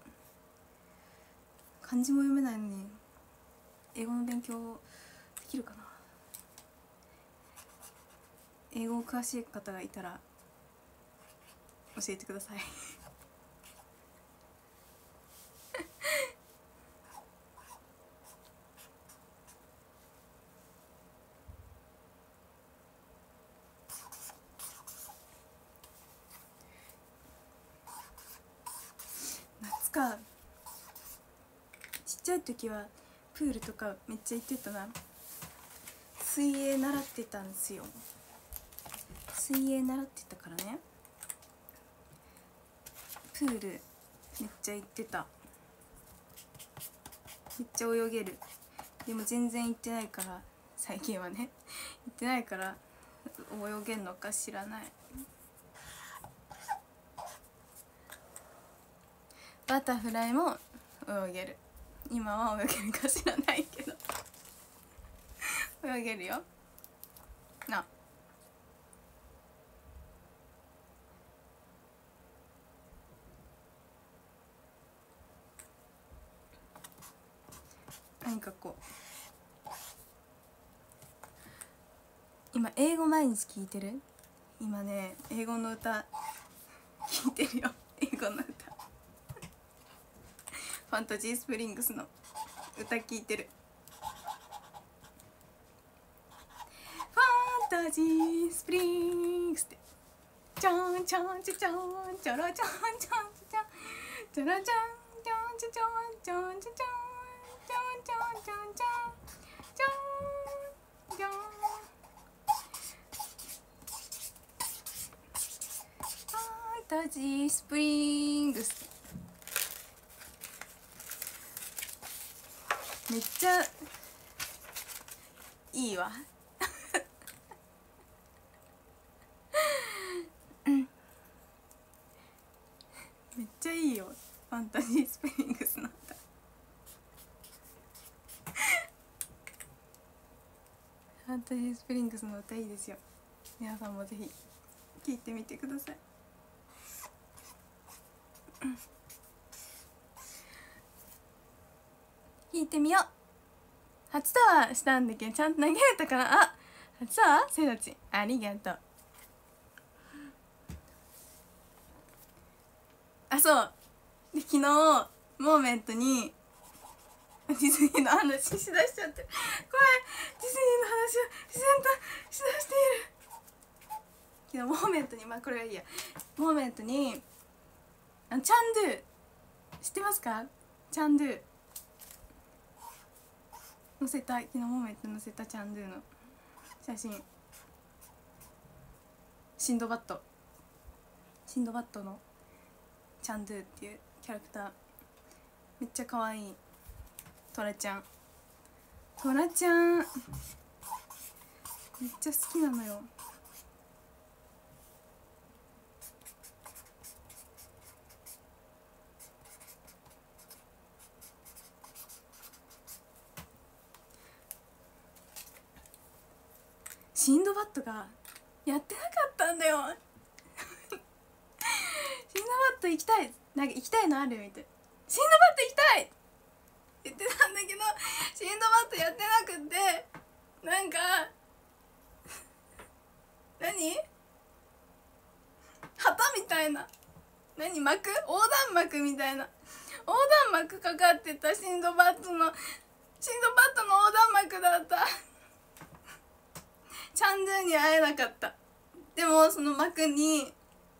漢字も読めないのに英語の勉強できるかな。英語詳しい方がいたら教えてください夏か。ちっちゃい時はプールとかめっちゃ行ってたな。水泳習ってたんですよ。水泳習ってたからね、プールめっちゃ行ってた。めっちゃ泳げる。でも全然行ってないから、最近はね行ってないから泳げんのか知らない。バタフライも泳げる。今は泳げるか知らないけど泳げるよな。何かこう今英語毎日聞いてる。今ね英語の歌聞いてるよ。英語の歌ファンタジースプリングスの歌聞いてる。ファンタジースプリングスってチャンチャンチャチャンチャラチャンチャンチャンチャラチャンチャンチャチャンチャンチャチャンチャンチャンチャンチャンチャンチャンチャンファンタジースプリングスめっちゃいいわめっちゃいいよファンタジースプリングスの歌ファンタジースプリングスの歌いいですよ。皆さんもぜひ聴いてみてください。弾いてみよう。初タワーしたんだけどちゃんと投げれたかな。あ、初タワーせいたちありがとう。あ、そうで昨日モーメントにディズニーの話しだしちゃって、怖い。ディズニーの話を自然としだしている。昨日モーメントに、まあこれはいいや、モーメントにあのチャンドゥ知ってますか。チャンドゥ載せた、昨日モーメント載せたチャンドゥの写真。シンドバッドシンドバッドのチャンドゥっていうキャラクターめっちゃ可愛い。トラちゃんトラちゃんめっちゃ好きなのよ。シンドバッドがやってなかったんだよシンドバッド行きたい、なんか行きたいのあるみたい。シンドバッド行きたいって言ってたんだけどシンドバッドやってなくって、なんか何旗みたいな、何幕、横断幕みたいな、横断幕かかってたシンドバッドのシンドバッドの横断幕だったチャンドゥに会えなかった。でもその幕に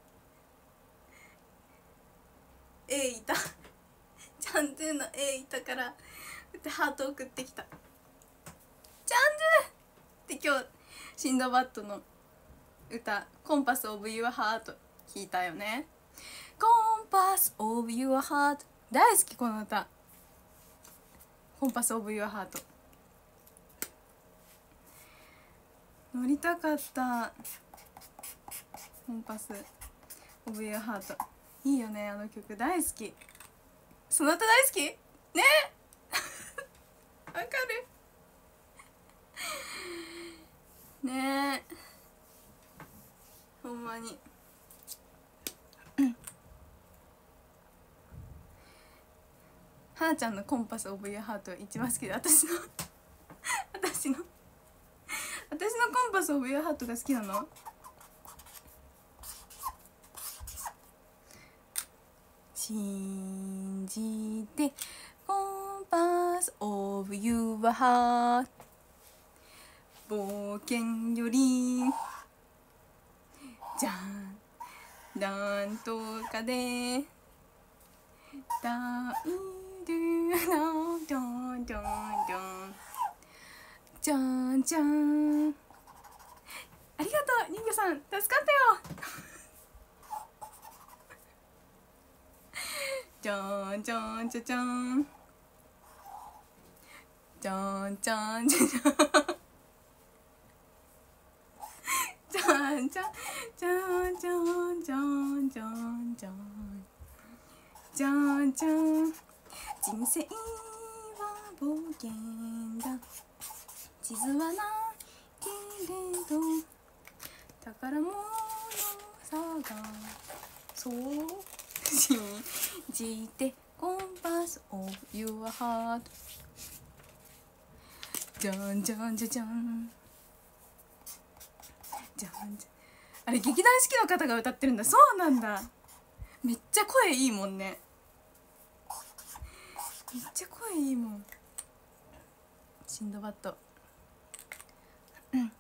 A いたチャンドゥの A いたからってハート送ってきた。チャンドゥって今日シンドバッドの歌「コンパス・オブ・ユア・ハート」聞いたよね。コンパス・オブ・ユア・ハート大好きこの歌。 コンパスオブユアハート乗りたかった。コンパスオブユアハートいいよね、あの曲大好き。その歌大好きねわかるねえ、ほんまにはなちゃんのコンパスオブユアハート一番好きで、私の私の私のコンパスオブユアハートが好きなの。信じてコンパスオブユアハート、冒険よりじゃんなんとかでだいるのどんどんどんじゃんじゃん。ありがとう人魚さん、助かったよじゃんじゃんじゃじゃんじゃんじゃんじゃじゃんじゃんじゃんじゃんじゃんじゃんじゃんじゃんじゃんじゃん。人生は冒険だ、地図はないけれど宝物探そう信じてコンパスオブユアハート、じゃんじゃんじゃじゃんじゃんじゃん。あれ劇団四季の方が歌ってるんだ。そうなんだ、めっちゃ声いいもんね。めっちゃ声いいもん。シンドバッドうん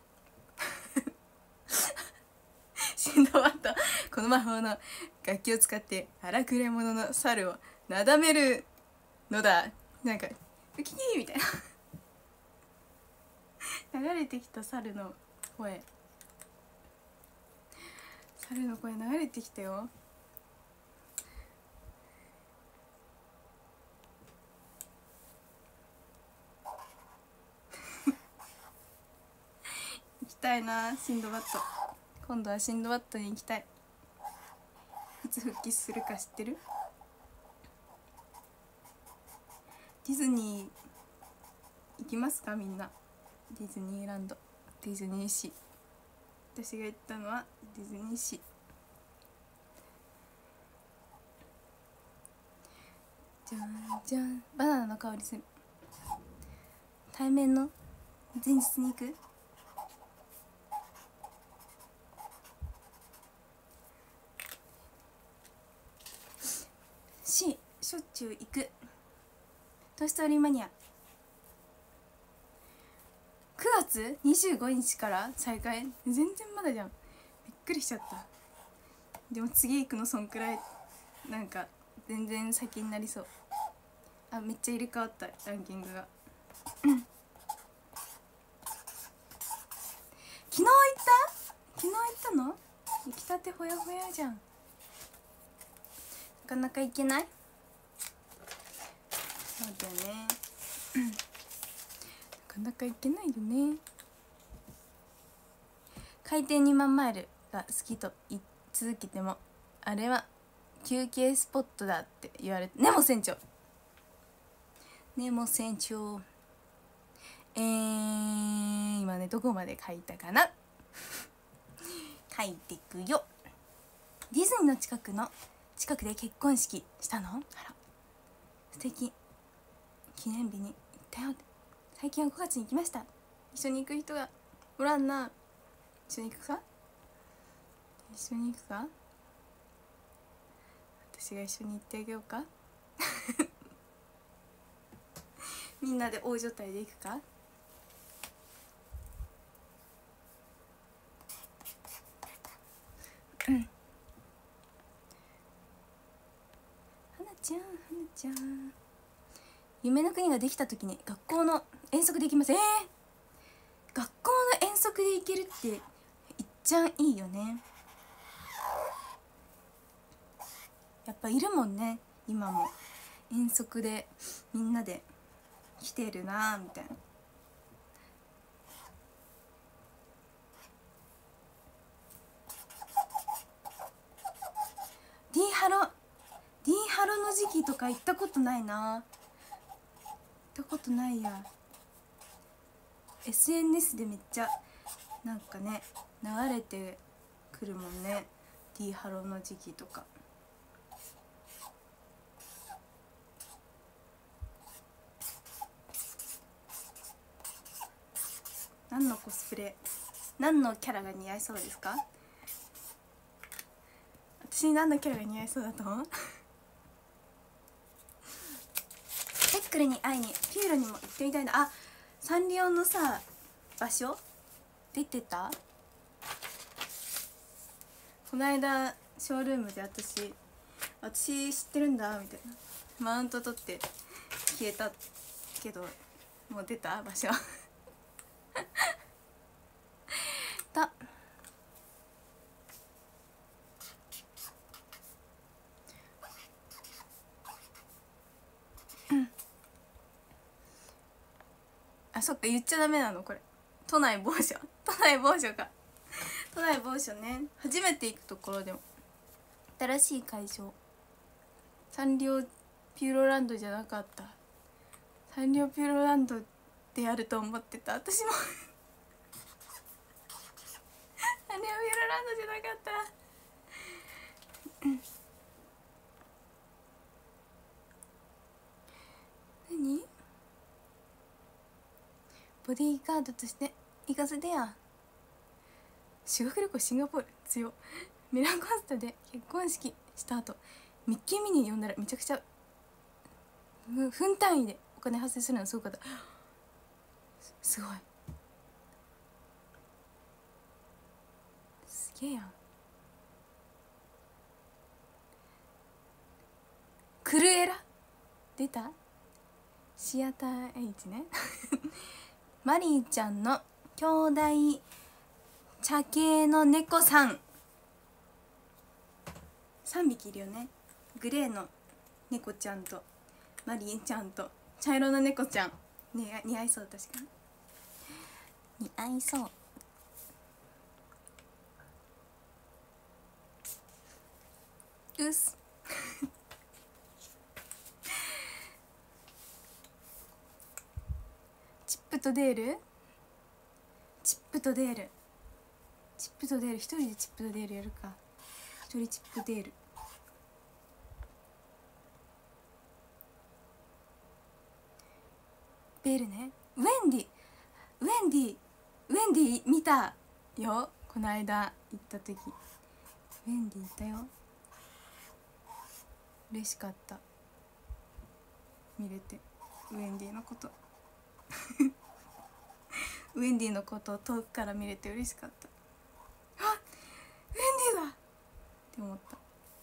シンドバッド、この魔法の楽器を使って荒くれ者の猿をなだめるのだ。なんかウキキーみたいな流れてきた猿の声、猿の声流れてきたよ。行きたいなシンドバッド。今度はシンドバッドに行きたい。いつ復帰するか知ってる？ディズニー行きますかみんな。ディズニーランド、ディズニーシー。私が行ったのはディズニーシー。じゃんじゃん、バナナの香りする。対面の前日に行く？ししょっちゅう行く。トイストーリーマニアくがつにじゅうごにちから再開。全然まだじゃん、びっくりしちゃった。でも次行くのそんくらいなんか全然先になりそう。あ、めっちゃ入れ替わったランキングが昨日行った昨日行ったの？行きたてほやほやじゃん。なかなか行けない。そうだよねなかなか行けないよね。海底にまんマイルが好きと言い続けてもあれは休憩スポットだって言われて。ネモ船長ネモ船長えー、今ねどこまで書いたかな書いてくよ。ディズニーの近くの近くで結婚式したの？あら素敵。記念日に行ったよ。最近はごがつに行きました。一緒に行く人がおらんな。一緒に行くか一緒に行くか私が一緒に行ってあげようかみんなで大所帯で行くか。うんはなちゃんはなちゃん、夢の国ができた時に学校の遠足で行きます。えー、学校の遠足で行けるっていっちゃんいいよね。やっぱいるもんね今も遠足でみんなで来てるなみたいな。D ハロ D ハロの時期とか行ったことないな。行ったことないや。 エスエヌエス でめっちゃなんかね流れてくるもんね、 D ハロの時期とか。何のコスプレ、何のキャラが似合いそうですか？私に何のキャラが似合いそうだと思う？ペックルに会いにピューロにも行ってみたいな。あ、サンリオのさ場所出てた？この間ショールームで私私知ってるんだみたいなマウント取って消えたけど、もう出た場所だ。あ、そっか、言っちゃダメなのこれ。都内某所都内某所か都内某所ね。初めて行くところでも新しい会場、サンリオピューロランドじゃなかった。サンリオピューロランドでやると思ってた私もサンリオピューロランドじゃなかった、うん、何ボディーガードとして行かせてや。修学旅行シンガポール強。ミランコスタで結婚式した後ミッキーミニー呼んだらめちゃくちゃ分単位でお金発生するのすごかった。すごい、すげえやん。クルエラ出た？シアター H ねマリーちゃんの兄弟茶系の猫さんさんびきいるよね。グレーの猫ちゃんとマリーちゃんと茶色の猫ちゃん、ね、似合いそう。確かに似合いそう。うっすチップとデールチップとデールチップとデール一人でチップとデールやるか。一人チップデール。ベールね。ウェンディウェンディウェンディ見たよ、この間行った時。ウェンディいたよ。嬉しかった、見れて。ウェンディのことウェンディのことを遠くから見れて嬉しかった。あ、ウェンディだって思った。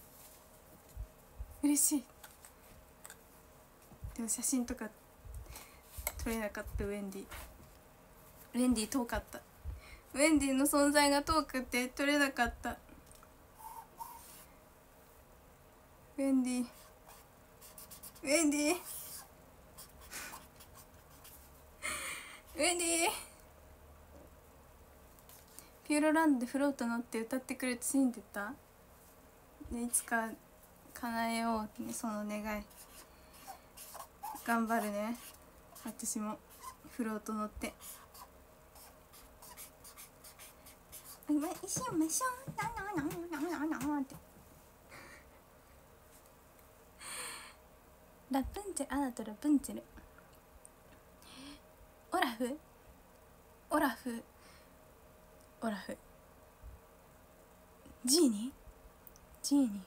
嬉しい。でも写真とか撮れなかった。ウェンディウェンディ遠かった。ウェンディの存在が遠くて撮れなかった。ウェンディウェンディウェンディピューロランドでフロート乗って歌ってくれって信じてた。でいつか叶えよう、ね、その願い。頑張るね。私もフロート乗って「今一緒ましょう」ってラプンツェル、アナとラプンツェル。オラフオラフオラフジーニージーニー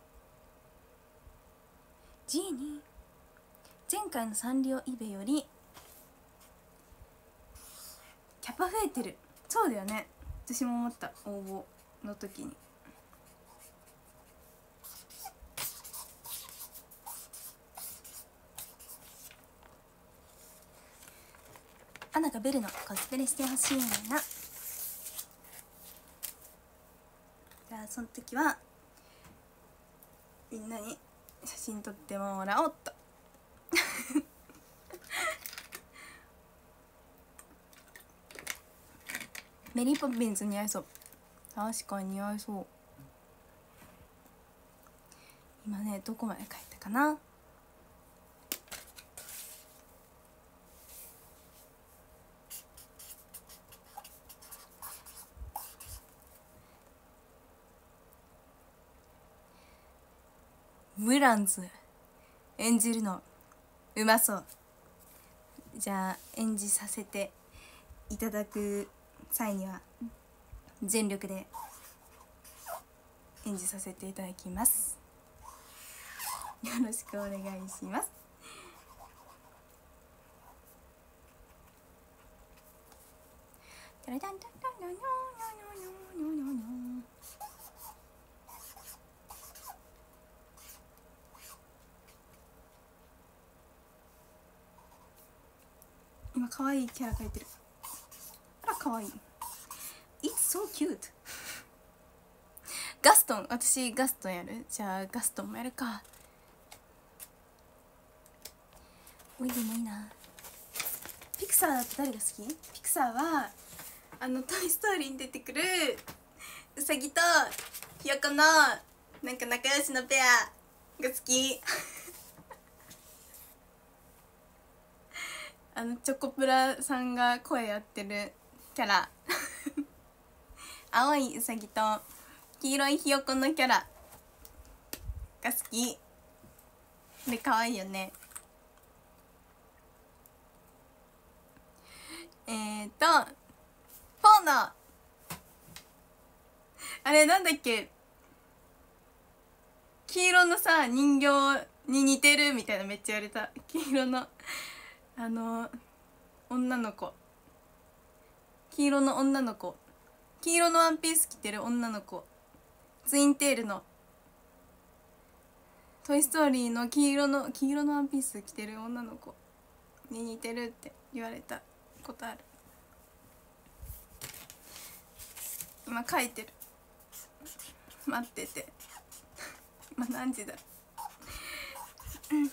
ジーニー。前回のサンリオイベよりキャパ増えてる。そうだよね、私も思った。応募の時に。アナがベルのコスプレしてほしいな。じゃあその時はみんなに写真撮ってもらおうっとメリーポピンズ似合いそう。確かに似合いそう。今ねどこまで書いたかな。ムランズ演じるのうまそう。じゃあ演じさせていただく際には全力で演じさせていただきます。よろしくお願いします。今可愛いキャラ描いてる。あら可愛い。It's so cute ガストン、私ガストンやる。じゃあガストンもやるか。おいでもいいな。ピクサーだと誰が好き？ピクサーはあのトイストーリーに出てくるウサギとひよこのなんか仲良しのペアが好きあのチョコプラさんが声やってるキャラ青いウサギと黄色いひよこのキャラが好きで可愛いよね。えーとポーノあれなんだっけ、黄色のさ人形に似てるみたいなめっちゃ言われた。黄色のあの女の子、黄色の女の子、黄色のワンピース着てる女の子、ツインテールのトイストーリーの黄色の黄色のワンピース着てる女の子に似てるって言われたことある。今書いてる。待ってて今何時だうん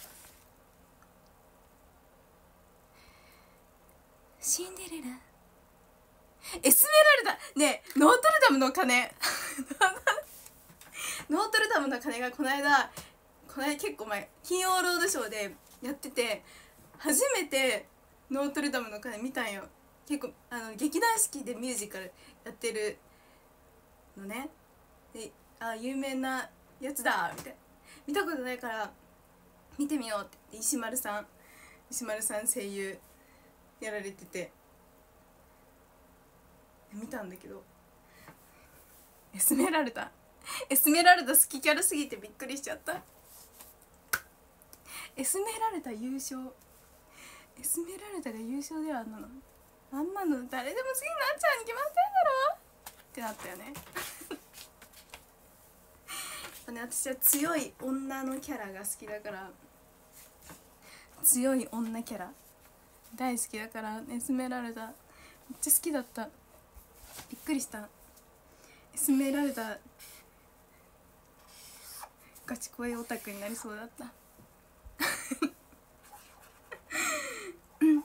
シンデレラエスメラルダねえ、ノートルダムの鐘ノートルダムの鐘がこの間この間結構前金曜ロードショーでやってて初めてノートルダムの鐘見たんよ。結構あの劇団四季でミュージカルやってるのね。であ有名なやつだみたいな、見たことないから見てみようって石丸さん石丸さん声優やられてて見たんだけど、エスメラルダエスメラルダ好きキャラすぎてびっくりしちゃった。エスメラルダ優勝、エスメラルダが優勝ではあんなのあんなの誰でも好きになっちゃうに決まってんだろってなったよねね、私は強い女のキャラが好きだから、強い女キャラ大好きだから、エスメラルダめっちゃ好きだった。びっくりした。エスメラルダガチ恋オタクになりそうだったうん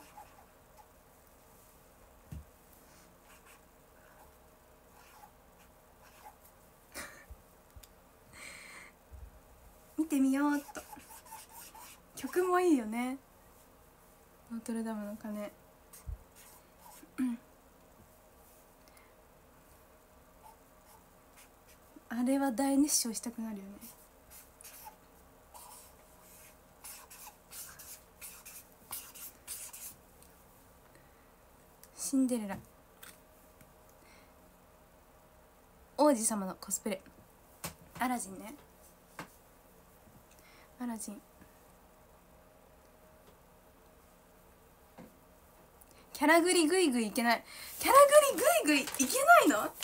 見てみようっと。曲もいいよね、ノートルダムの鐘。うんあれは大熱唱したくなるよね。シンデレラ王子様のコスプレ、アラジンね、アラジンキャラグリグイグイいけない。キャラグリグイグイいけないの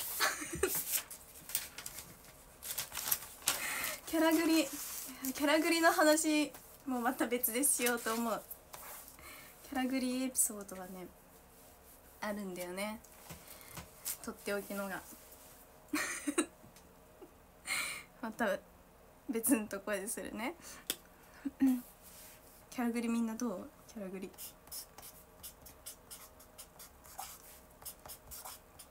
キャラグリキャラグリの話もまた別でしようと思う。キャラグリエピソードはねあるんだよね、とっておきのがまた別のところでするねキャラグリみんなどう？キャラグリ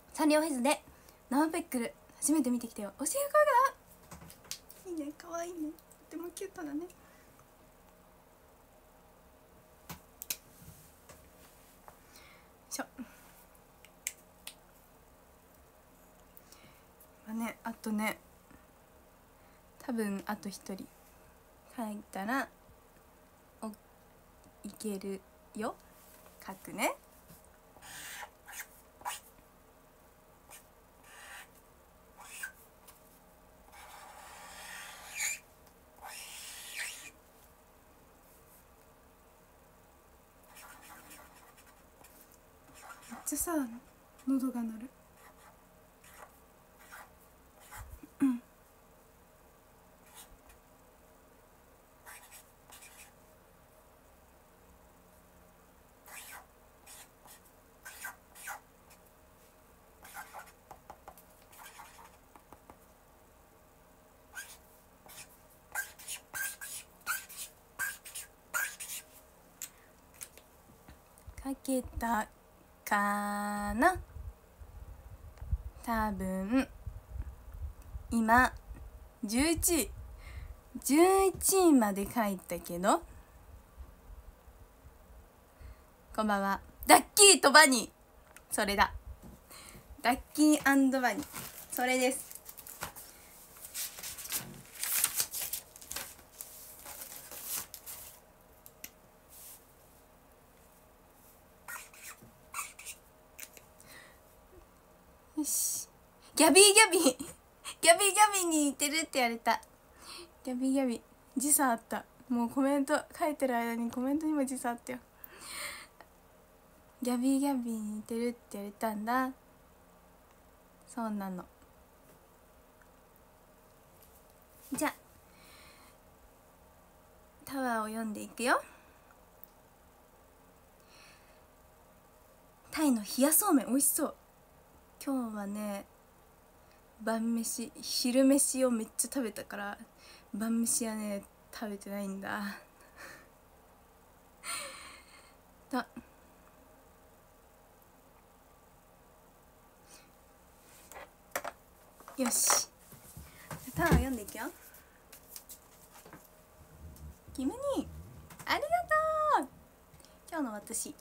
サンリオフェスでナオペックル初めて見てきたよ。教える声がいいね、かわいいね、とてもキュートだね。しょまあね、あとね多分あと一人書いたらおいけるよ。書くね。めっちゃさ喉が鳴る。書けたかな。多分今じゅういちいじゅういちいまで書いたけど。こんばんは。ダッキーとバニー、それだ。ダッキーバニー、それです。よし。ギャビーギャビーギャビーギャビーに似てるって言われた。ギャビーギャビー時差あった。もうコメント書いてる間にコメントにも時差あったよ。ギャビーギャビーに似てるって言われたんだ。そうなの。じゃあタワーを読んでいくよ。タイの冷やそうめん美味しそう。今日はね晩飯昼飯をめっちゃ食べたから晩飯はね食べてないんだだ。よし、タワー読んでいくよ。キムニーありがとう。今日の私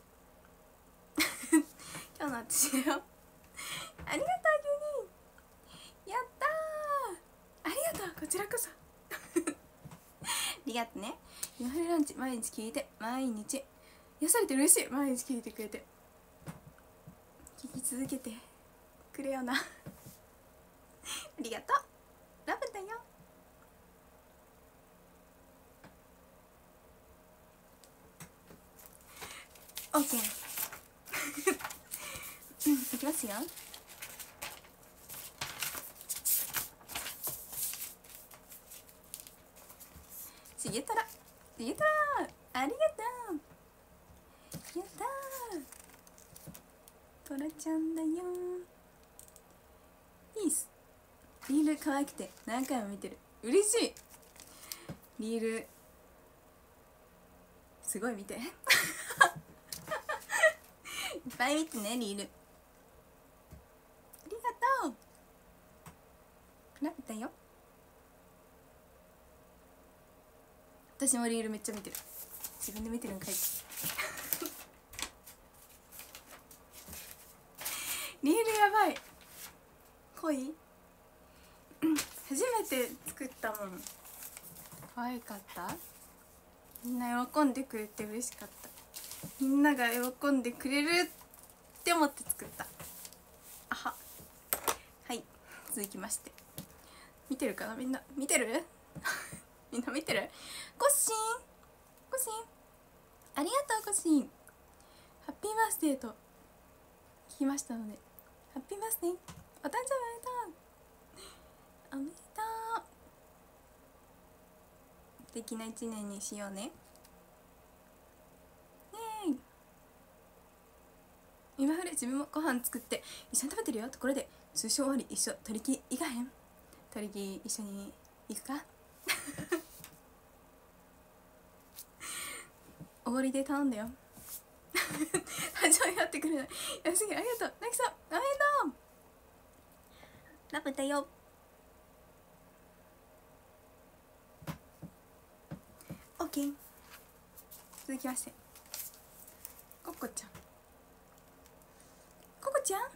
今日の私だよ。ありがとうキムニー、やったー。ありがとう、こちらこそありがとね。夜フレランチ毎日聞いて毎日癒されて嬉しい。毎日聞いてくれて聞き続けてくれよなありがとう、ラブだよ。オッケーうん、いきますよ。しげたらしげたらありがとう。やったー、トラちゃんだよ。いいっす。リール可愛くて何回も見てる。嬉しい。リールすごい見ていっぱい見てね。リールありがとう。ラブだよ。私もリールめっちゃ見てる。自分で見てるんかいリールやばい。恋初めて作ったもん。可愛かった。みんな喜んでくれて嬉しかった。みんなが喜んでくれるって思って作った。あは。はい、続きまして見てるかな。みんな見てるみんな見てる。コッシーンコッシーンありがとう。コッシーンハッピーバースデーと聞きましたので、ハッピーバースデー、お誕生日おめでとう。おめでとう。素敵な一年にしようね。ね今ふれ自分もご飯作って一緒に食べてるよ。ところで通称終わり一緒取り木行かへん？取り木一緒に行くか？おごりで頼んだよ。誕生日やってくれない。やすぎありがとう。なきさんおめでとう。ラブだよ。オッケー。続きましてココちゃん。ココちゃん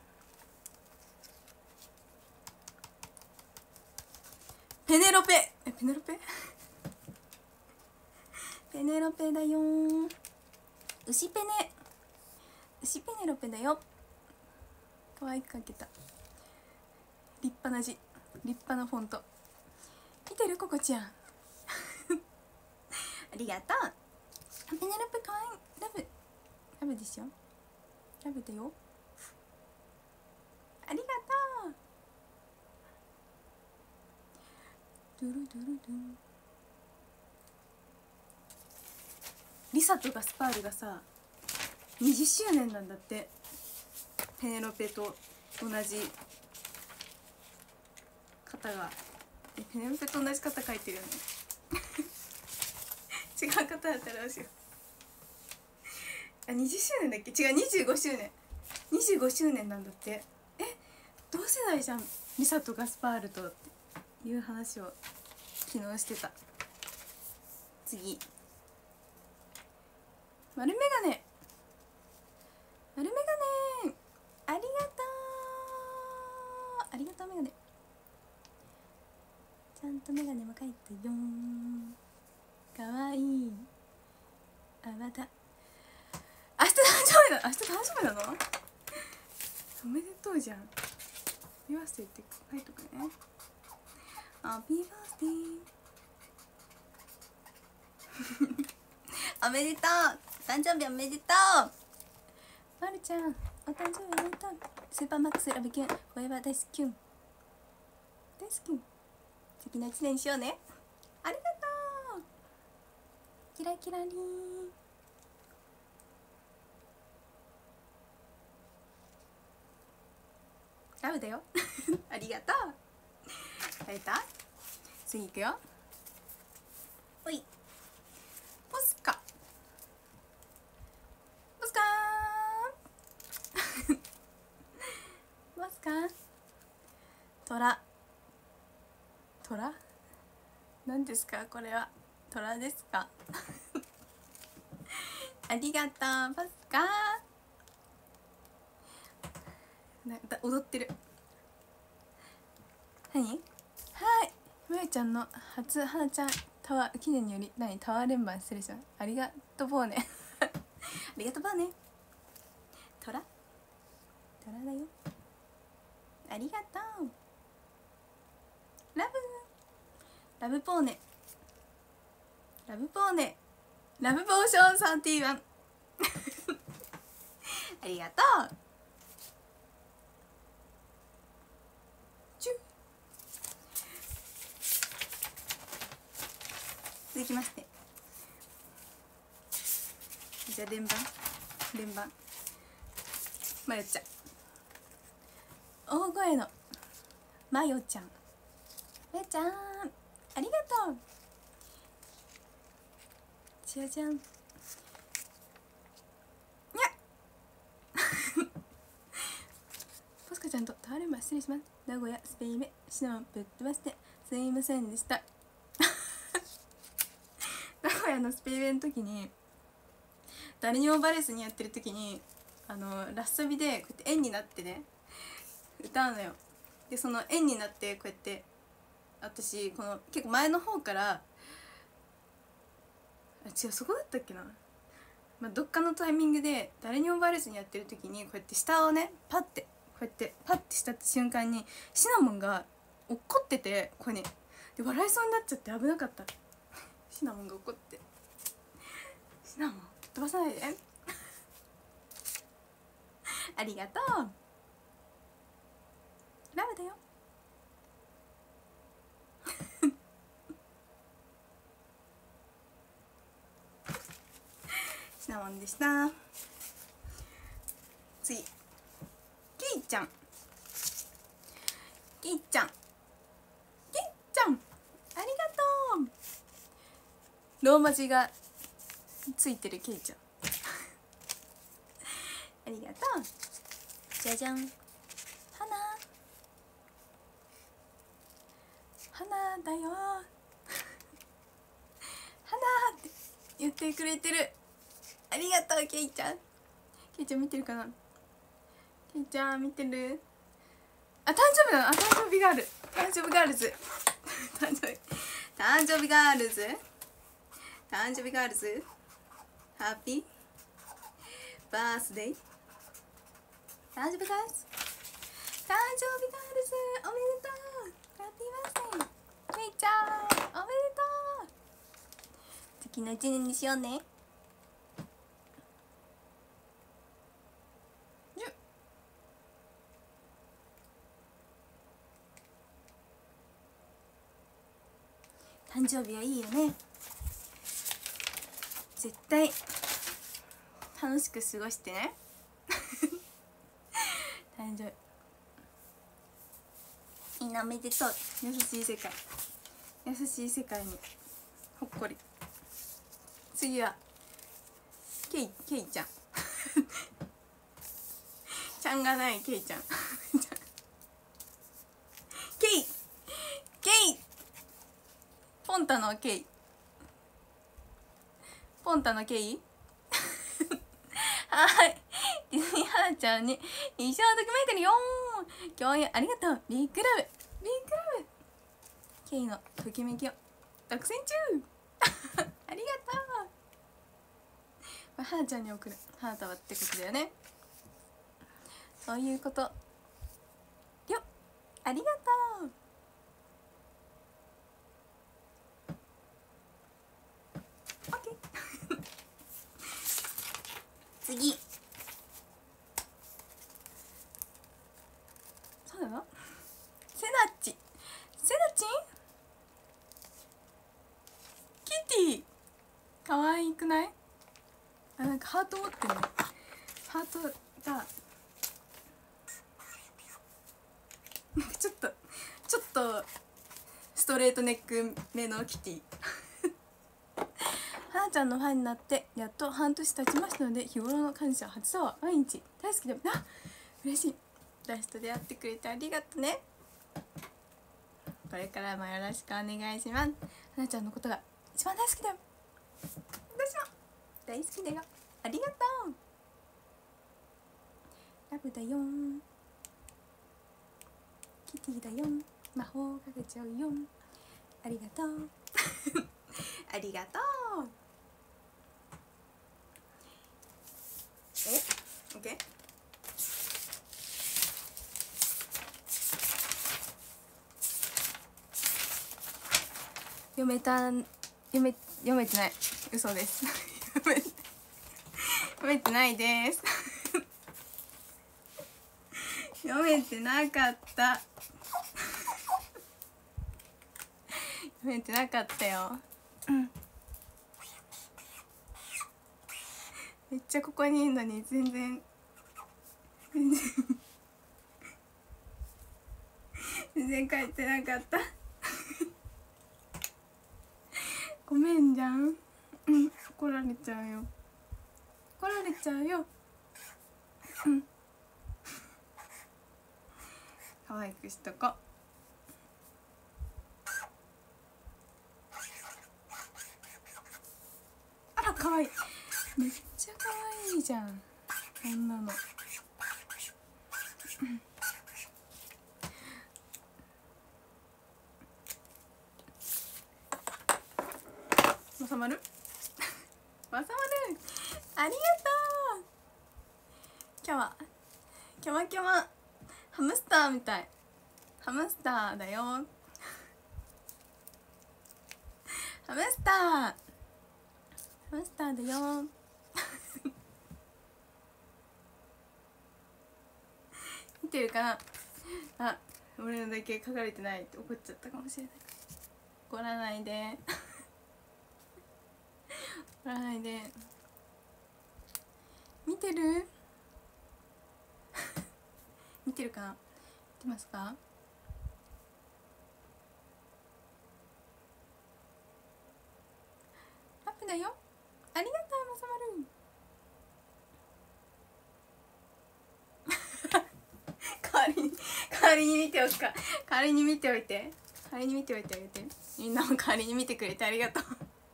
ペネロペ。えペネロペペネロペだよー。牛ペネ牛ペネロペだよ。可愛く描けた。立派な字、立派なフォント。見てるココちゃん。ありがとう。ペネロペ可愛い。ラブラブでしょ。ラブだよ。ありがとう。ドゥルドゥルドゥン。リサとガスパールがさにじゅっしゅうねんなんだって。ペネロペと同じ方がえペネロペと同じ方書いてるよね。違う方だったらどうしよう。あにじゅっしゅうねんだっけ。違うにじゅうごしゅうねんにじゅうごしゅうねんなんだって。え同世代じゃんリサとガスパールとっていう話を昨日してた。次丸メガネ。丸メガネありがとう。ありがとうメガネ。ちゃんとメガネも描いたよー。かわいい。あまた明日誕生日だ。明日誕生日なの？おめでとうじゃん。ハッピーバースデーって書いとくね。ハッピーバースデー。おめでとう。誕生日おめでとう。まるちゃんお誕生日おめでとう。スーパーマックスラブキュンフォーエバー大好きキュン大好きキュン。素敵な一年にしようね。ありがとう。キラキラリーン。ラブだよ。ありがとう。会えた？次いくよ。おいポスカポスカーポスカートラトラ何ですかこれは。トラですか？ありがとうポスカー。なんか踊ってる。何？はい、むえちゃんの初花ちゃんタワー記念により何タワー連番失礼します。ありがとうボーネ。ありがとうボーネ。トラトラだよ。ありがとう。ラブラブポーネラブポーネラブポーションサーティワン。ありがとう。続きましてじゃあ連番連番まよちゃん。大声のまよちゃん。まよちゃんありがとう。じゃじゃんにゃポスカちゃんとタワー連番失礼します。名古屋スペイン目シナモンぶっ飛ばしてすいませんでした。名古屋のスペインの時に誰にもバレずにやってる時にあのラストビでこうやって円になってね歌うのよ。でその円になってこうやって私この結構前の方からあ違うそこだったっけな、まあ、どっかのタイミングで誰にもバレずにやってる時にこうやって下をねパッてこうやってパッてした瞬間にシナモンが怒っててこれねで笑いそうになっちゃって危なかった。シナモンが怒ってシナモン飛ばさないで。ありがとう。ラブだよ。シナモンでした。 次ケイちゃんケイちゃんケイちゃん、ありがとう。ローマ字がついてるケイちゃんありがとう。じゃじゃん、花花だよ花って言ってくれてる。ありがとうケイちゃん。ケイちゃん見てるかな。ケイちゃん見てる。あ、誕生日なの。あ、誕生日ガール、誕生日ガールズ誕生日誕生日ガールズ誕生日ガールズハッピーバースデー誕生日ガールズ誕生日ガールズおめでとう。ハッピーバースデーケイちゃん、おめでとう。素敵な一年にしようね。誕生日はいいよね。絶対楽しく過ごしてね誕生日みんなおめでとう。優しい世界、優しい世界にほっこり。次はケイ、ケイちゃんちゃんがないケイちゃんケイケイポンタのケイポンタのケイはい、ディズニーハーちゃんに一生ドキュメンタリーよー共演ありがとう。ビッグラブビッグラブケイのときめきを独占中ありがとう。これハーちゃんに送る。ハータはってことだよね。そういうことよ。ありがとう。オッケー次、そうだよ。セナッチセナチンキティかわいくない。あ、なんかハート持ってるね。ハートがなんかちょっとちょっとストレートネック目のキティはなちゃんのファンになってやっと半年経ちましたので、日頃の感謝初は毎日大好きで、あ、嬉しい。私と出会ってくれてありがとね。これからもよろしくお願いします。はなちゃんのことが一番大好きだよ。私も大好きだよ。ありがとう。ラブだよん、キティだよん、魔法かけちゃうよん。ありがとうありがとう。え、オッケー。読めた、読め読めてない。嘘です。読め読めてないです読めてなかった読めてなかったよ。うん。めっちゃここにいるのに全然全然全然書いてなかったごめんじゃん。うん、怒られちゃうよ。怒られちゃうよ。うん。可愛くしとこ。あら、可愛い。めっちゃ可愛いじゃん。こんなの。収まる収まる。ありがとう。今日はキャマキャマハムスターみたい。ハムスターだよハムスターハムスターだよ見てるかな。あ、俺のだけ書かれてないって怒っちゃったかもしれない。怒らないで怒らないで。見てる。 見てるかな、見てますか？アップだよ。ありがとうまさまる代わりに代わりに見ておくか代わりに見ておいて代わりに見ておいてあげて。みんなも代わりに見てくれてありがとう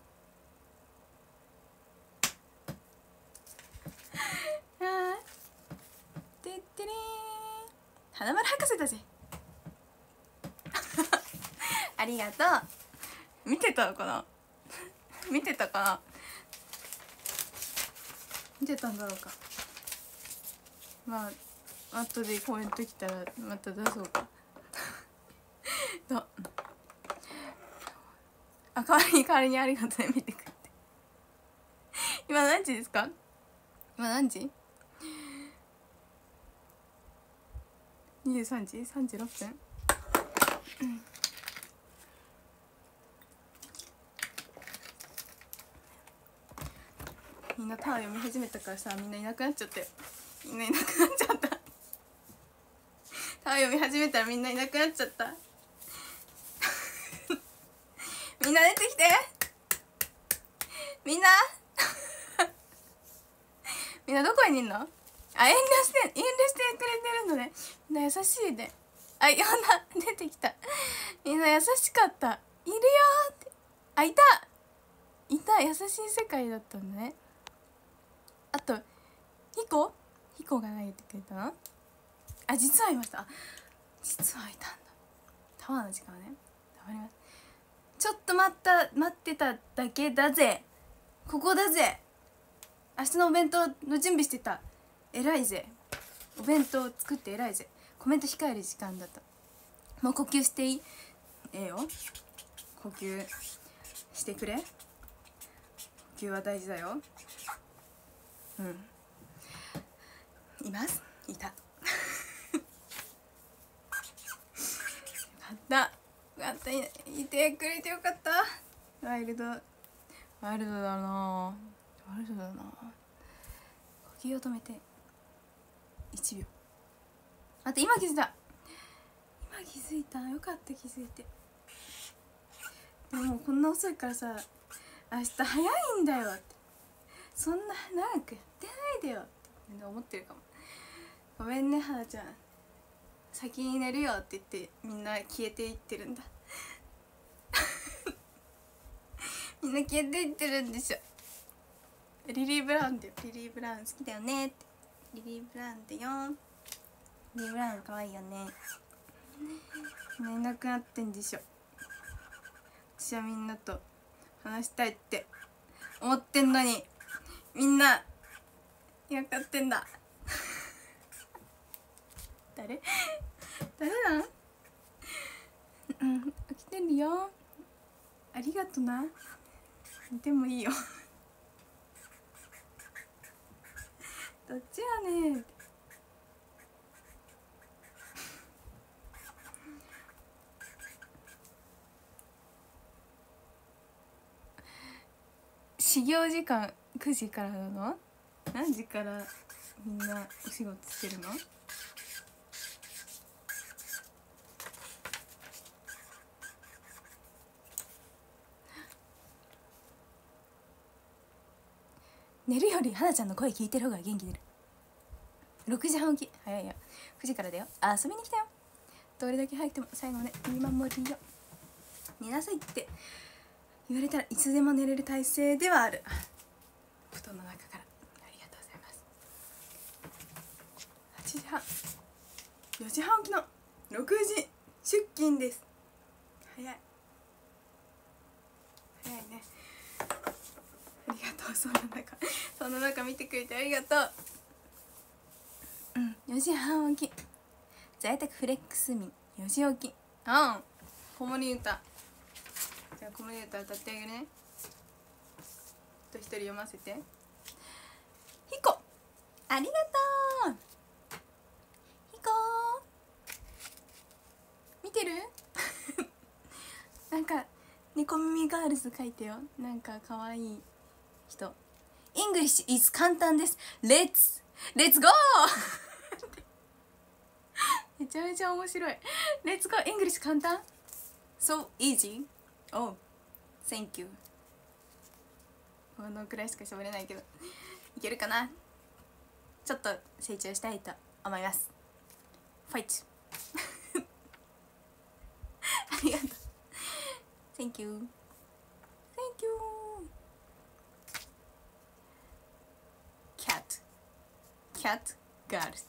あーてってれー、花丸博士だぜありがとう。見てたのかな見てたかな見てたんだろうか。まあ後でコメント来たらまた出そうかどあ、代わりに代わりにありがとうね、見てくれて今何時ですか？今何時？にじゅうさんじさんじゅうろっぷん、うん、みんなタワー読み始めたからさ、みんないなくなっちゃったよ。みんないなくなっちゃったタワー読み始めたらみんないなくなっちゃったみんな出てきて、みんなみんなどこにいんの？あ、遠慮して遠慮してくれてるのね。みんな優しいね。あ、いやな、出てきた。みんな優しかった。いるよーって。あ、いたいた、優しい世界だったんだね。あとヒコヒコが投げてくれたの？あ、実はいました。あ、実はいたんだ。タワーの時間ね。わかります。ちょっと待った待ってただけだぜ。ここだぜ。明日のお弁当の準備してた。偉いぜ。お弁当作って偉いぜ。コメント控える時間だった。もう呼吸していい？ええよ。呼吸してくれ。呼吸は大事だよ。うん。います。いた。よかった。よかった。いてくれてよかった。ワイルド。ワイルドだな。ワイルドだな。呼吸を止めていちびょう。あと今気づいた。今気づいた。よかった気づいて。でもこんな遅いからさ、明日早いんだよって。そんな長くやってないでよってみんな思ってるかも。ごめんねはなちゃん。先に寝るよって言ってみんな消えていってるんだみんな消えていってるんでしょ。リリー・ブラウンだよ。リリー・ブラウン好きだよねって。リリー・ブラウンだよ。リリー・ブラウン可愛いよね。みんないなくなってんでしょ。私はみんなと話したいって思ってんのにみんないなかってんだ誰誰なん？うん、起きてるよ。ありがとな。でもいいよどっちやねん。始業時間くじからなの？何時からみんなお仕事してるの？寝るよりはなちゃんの声聞いてる方が元気出る。ろくじはん起き。早いよ。くじからだよ。遊びに来たよ。どれだけ早くても最後まで見守りよ。寝なさいって言われたらいつでも寝れる体勢ではある。布団の中からありがとうございます。はちじはん、よじはん起きのろくじ出勤です。早い早いね。ありがとう。そんな中そんな中見てくれてありがとう。うん、よじはん起き。在宅フレックス民よじ起き。あん子守歌。じゃあ子守歌歌ってあげるね。と一人読ませて。ひこありがとう。ひこ見てるなんか猫耳ガールズ書いてよ。なんかかわいい人。English is 簡単です。レッツレッツゴーちゃめちゃ面白い。レッツゴーイングリッシュ簡単 So easy. Oh thank you。 このくらいしか喋れないけどいけるかな。ちょっと成長したいと思います。ファイトありがとう。 Thank you Thank you Cat Cat Girls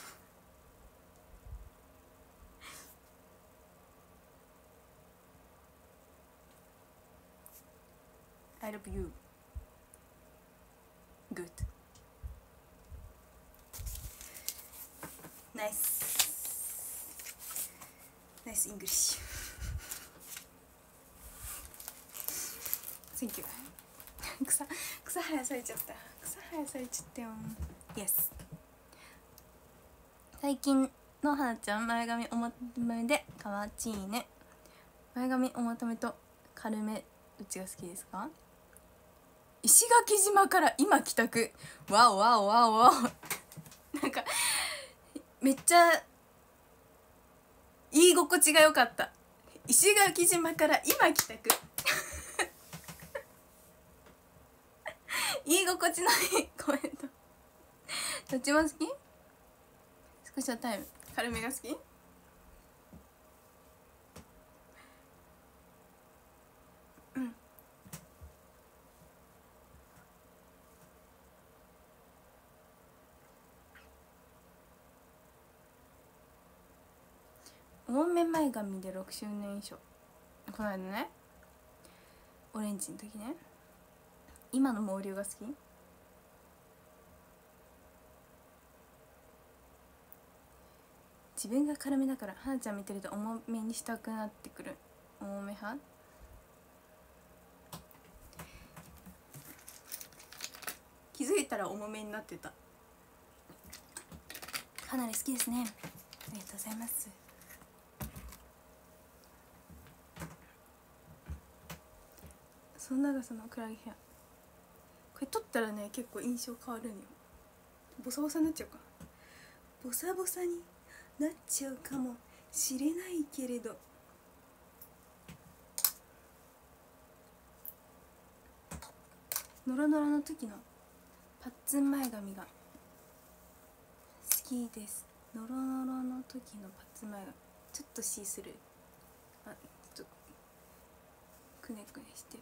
I love you. Good. Nice. Nice English. Thank you. 草草生やされちゃった。草生やされちゃったよ。Yes。最近のはなちゃん、前髪お求めでかわちいね。前髪お求めと軽めどっちが好きですか？石垣島から今帰宅。わおわおわおわおなんかめっちゃ言い心地が良かった。石垣島から今帰宅言い心地のいいコメント。どっちも好き？少しはタイム軽めが好き？うん多め前髪でろくしゅうねん以上。この間ねオレンジの時ね。今の毛量が好き？自分が軽めだからはなちゃん見てると重めにしたくなってくる。重め派？気づいたら重めになってた。かなり好きですね。ありがとうございます。その長さのクラゲヘア、これ取ったらね結構印象変わるんよ。ボサボサになっちゃうか、ボサボサになっちゃうかもしれないけれど、ノロノロの時のパッツン前髪が好きです。ノロノロの時のパッツン前髪ちょっとシースルー、あちょっとくねくねしてる。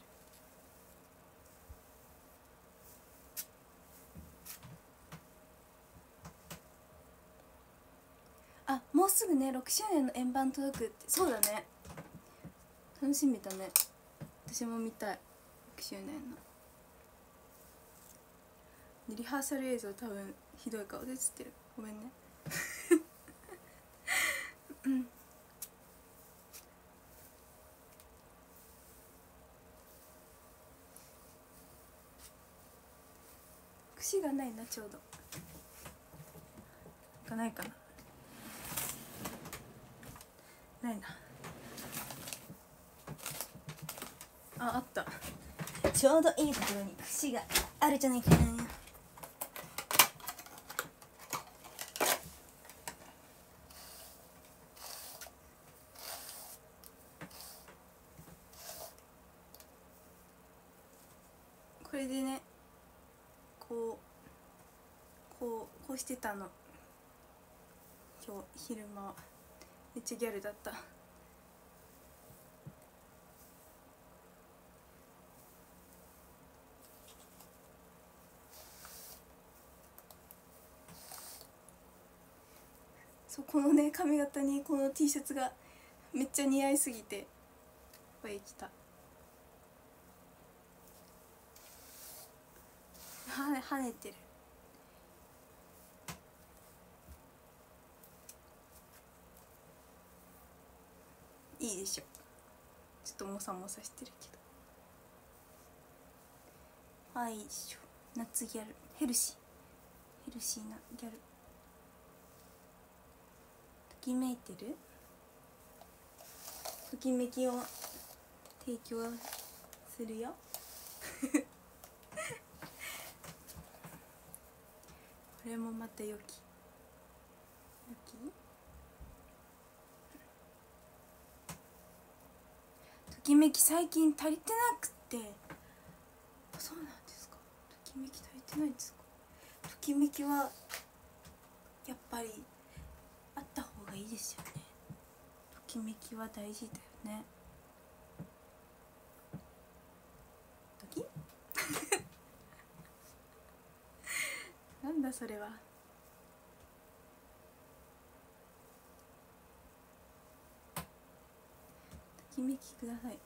あ、もうすぐねろくしゅうねんの円盤届くって。そうだね、楽しみだね。私も見たいろくしゅうねんの。リハーサル映像多分ひどい顔で映ってる、ごめんねうん串がないな、ちょうどがないかな、ないなあ、あった。ちょうどいいところに串があるじゃないかな。これでね、こうこうこうしてたの。今日昼間めっちゃギャルだった。そう、このね髪型にこの T シャツがめっちゃ似合いすぎてこれ着た。はね跳ねてる。いいでしょ。ちょっとモサモサしてるけど。はいしょ。夏ギャル、ヘルシーヘルシーなギャル。ときめいてる？ときめきを提供するよこれもまた良き良ききめき最近足りてなくて。そうなんですか。ときめき足りてないんですか。ときめきはやっぱりあった方がいいですよね。ときめきは大事だよね。ときなんだそれは。ときめきください。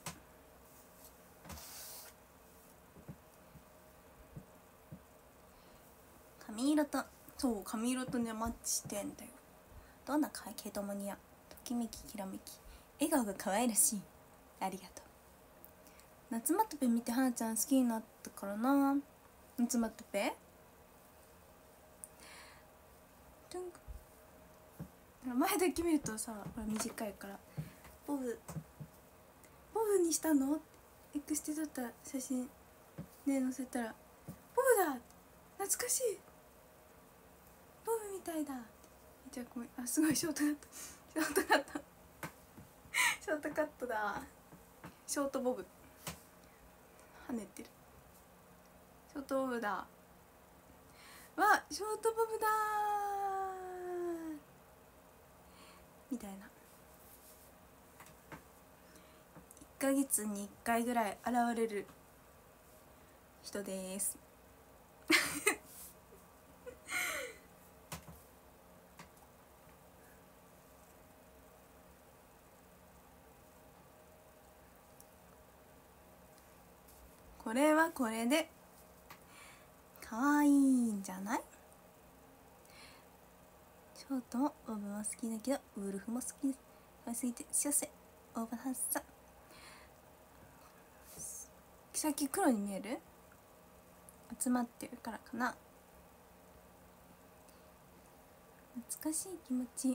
髪色と、そう髪色とねマッチしてんだよ。どんな系統も似合う。ときめききらめき、笑顔が可愛らしい。ありがとう。夏まとぺ見てはなちゃん好きになったからな。夏まとぺ前だけ見るとさ、これ短いからボブボブにしたのエクステ撮った写真ね載せたら、ボブだ懐かしいボブみたいだ。じゃあごめん、あすごいショートカットショートカットショートカットだ。ショートボブ跳ねてる。ショートボブだ。わショートボブだみたいな。いっかげつにいっかいぐらい現れる人ですこれはこれで可愛いんじゃない。ショートもボブも好きだけどウルフも好きです。可愛すぎて幸せオーバーハッサ。さっき黒に見える？集まってるからかな。懐かしい気持ち。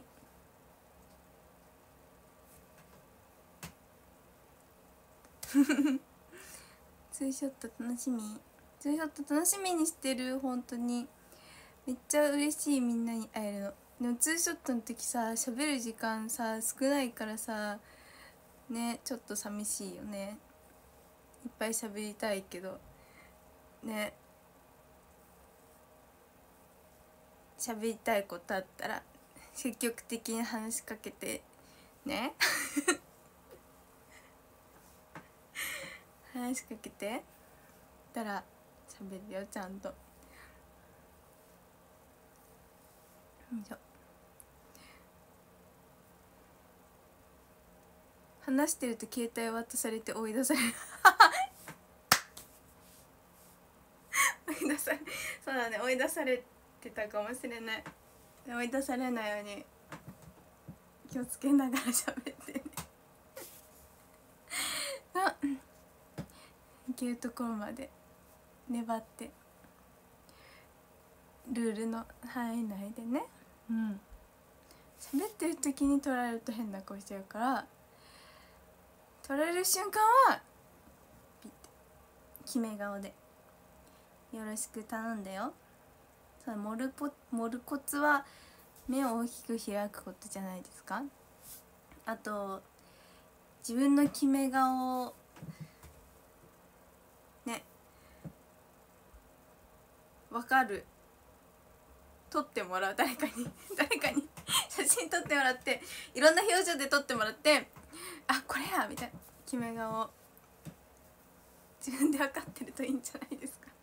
ツーショット楽しみ。ツーショット楽しみにしてる。本当にめっちゃ嬉しい。みんなに会えるの。でもツーショットの時さ喋る時間さ少ないからさね、ちょっと寂しいよね。いっぱい喋りたいけどね、喋りたいことあったら積極的に話しかけてね話しかけてたら喋るよちゃんと。よいしょ。話してると携帯渡されて追い出される追い出され、そうだね、追い出されてたかもしれない。追い出されないように気をつけながら喋ってねあいけるところまで粘ってルールの範囲内でね。うん喋ってる時に取られると変な顔しちゃうから、取られる瞬間はピッて決め顔でよろしく頼んだよ。その盛るポ盛るコツは目を大きく開くことじゃないですか。あと自分の決め顔をね分かる、撮ってもらう。誰かに誰かに写真撮ってもらって、いろんな表情で撮ってもらって、あこれやみたいな決め顔を自分で分かってるといいんじゃないですか。